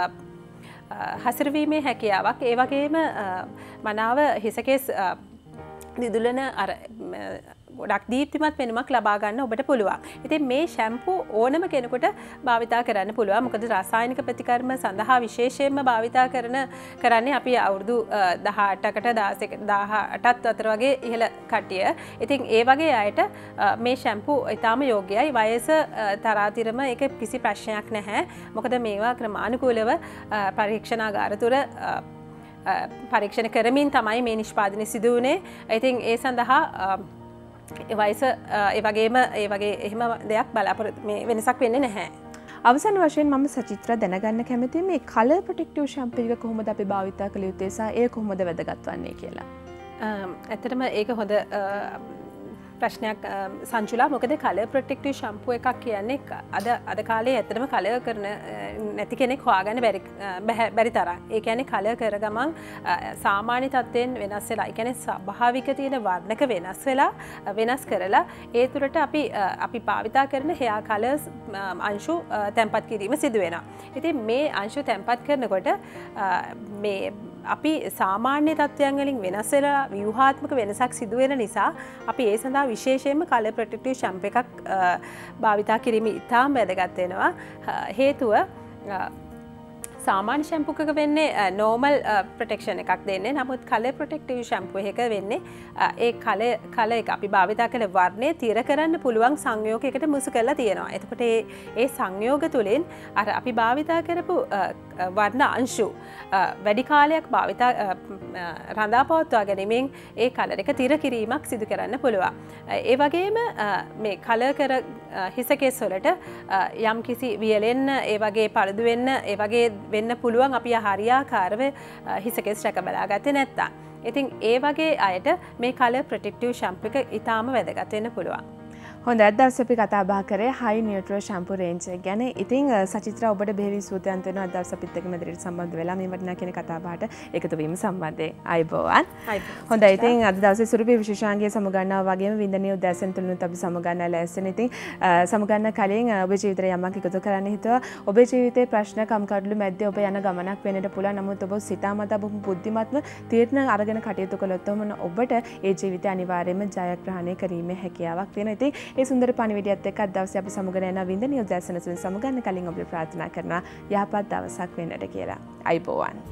හසුරවීමේ හැකියාවක් ඒ වගේම මනාව හිසකෙස් දිදුලන අර ගොඩක් දීප්තිමත් වෙනමක් ලබා ගන්න ඔබට පුළුවන්. ඉතින් මේ ෂැම්පු ඕනම කෙනෙකුට භාවිතා කරන්න පුළුවන්. මොකද රසායනික ප්‍රතිකර්ම සඳහා විශේෂයෙන්ම භාවිතා කරන කරන්නේ අපි අවුරුදු දහඅටකට දහඅටත් අතර වගේ ඉහළ කට්ටිය. ඉතින් ඒ වගේ අයට මේ ෂැම්පු ඉතාම යෝග්‍යයි. වයස තරාතිරම ඒක කිසි ප්‍රශ්නයක් නැහැ. මොකද මේවා ක්‍රමානුකූලව පරීක්ෂණාගාර තුර පරීක්ෂණ කරමින් තමයි මේ නිෂ්පාදනය සිදු වුණේ. ඉතින් ඒ සඳහා වයස ඒ වගේම ඒ වගේ එහෙම දෙයක් බලාපොරොත්තු මේ වෙනසක් වෙන්නේ නැහැ. අවසන් වශයෙන් මම සචිත්‍ර දැනගන්න කැමතියි මේ කලර් ප්‍රොටෙක්ටිව් ෂැම්පු එක කොහොමද අපි භාවිතා කළ යුත්තේ සහ ඒ කොහොමද වැදගත් වන්නේ කියලා. ඇත්තටම ඒක හොඳ ප්‍රශ්නයක් සංචුලා මොකද කලර් ප්‍රොටෙක්ටිව් ෂැම්පූ එකක් කියන්නේ අද අද කාලේ ඇත්තටම කලර් කරන නැති කෙනෙක් හොයාගන්න බැරි බැරි තරම්. ඒ කියන්නේ කලර් කර ගමන් සාමාන්‍ය තත්ත්වයෙන් වෙනස් වෙලා, ඒ කියන්නේ ස්වභාවික තියෙන වර්ණක වෙනස් වෙලා වෙනස් කරලා ඒ තුරට අපි අපි භාවිතා කරන hair colors අංශු තැන්පත් කිරීම සිදු වෙනවා. ඉතින් මේ අංශු තැන්පත් කරනකොට මේ අපි සාමාන්‍ය තත්ත්වයන් වලින් වෙනස් වෙලා ව්‍යුහාත්මක වෙනසක් සිදු වෙන නිසා අපි ඒ සඳහා විශේෂයෙන්ම කලර් ප්‍රොටෙක්ටිව් ෂැම්පූ එකක් භාවිතා කිරීම ඉතාම වැදගත් වෙනවා. හේතුව සාමාන්‍ය ෂැම්පූ එකක වෙන්නේ නෝමල් ප්‍රොටෙක්ෂන් එකක් දෙන්නේ. නමුත් කලර් ප්‍රොටෙක්ටිව් ෂැම්පූ එක වෙන්නේ ඒ කලර් කලර් එක අපි භාවිතා කරන වර්ණය තිර කරන්න පුළුවන් සංයෝගයකට මුසු කරලා තියෙනවා. එතකොට ඒ ඒ සංයෝග තුලින් අර අපි භාවිතා කරපු වර්ණ අංශු වැඩි කාලයක් භාවිතා රඳා පවත්වා ගැනීමෙන් ඒ කලර් එක තිර කිරීමක් සිදු කරන්න පුළුවන්. ඒ වගේම මේ කලර් කර හිසකේස් වලට යම් කිසි වියලෙන්න ඒ වගේ පළදු වෙන්න ඒ වගේ වෙන්න පුළුවන් අපි හරියාකාරව හිසකේස් රැක බලාගත්තේ නැත්තම්. ඉතින් ඒ වගේ අයට මේ කලර් ප්‍රොටෙක්ටිව් ෂැම්පූ එක ඉතාම වැදගත් වෙන්න පුළුවන්. හොඳ අදවස් අපි කතා බහ කරේ හයි නියුට්‍රල් ෂැම්පූ රේන්ජ් එක ගැන. ඉතින් සචිත්‍රා ඔබට බෙහෙවි සූත්‍රයන් වෙන අදවස් අපිත් එක්ක මෙතනට සම්බන්ධ වෙලා මේ වටිනා කියන කතා බහට එකතු වීම සම්බන්ධයෙන් අයබෝවන්. හොඳයි ඉතින් අද දවසේ සුරුපි විශේෂාංගයේ සමුගන්නවා වගේම වින්දනීය උදෑසන තුලනුත් අපි සමුගන්නා ලෑස්තින. ඉතින් සමුගන්න කලින් ඔබේ ජීවිතේ යමක් එකතු කරන්න හිතුවා. ඔබේ ජීවිතේ ප්‍රශ්න කම්කටොළු මැද්දේ ඔබ යන ගමනක් වෙන්නට පුළුවන්. නමුත් ඔබ සිතාමතා බොහොම බුද්ධිමත්ව තීරණ අරගෙන කටයුතු කළොත් ඔබට ඒ ජීවිතය අනිවාර්යයෙන්ම ජයග්‍රහණය කිරීමේ හැකියාවක් තියෙනවා. ඉතින් ඒ සුන්දර පණිවිඩයත් එක්ක අද දවසේ අපි සමුගන යන වින්දනීය උදෑසන තුලින් සමුගන්න කලින් ඔබට ප්‍රාර්ථනා කරනවා යහපත් දවසක් වෙන්නට කියලා. අයබෝවන්.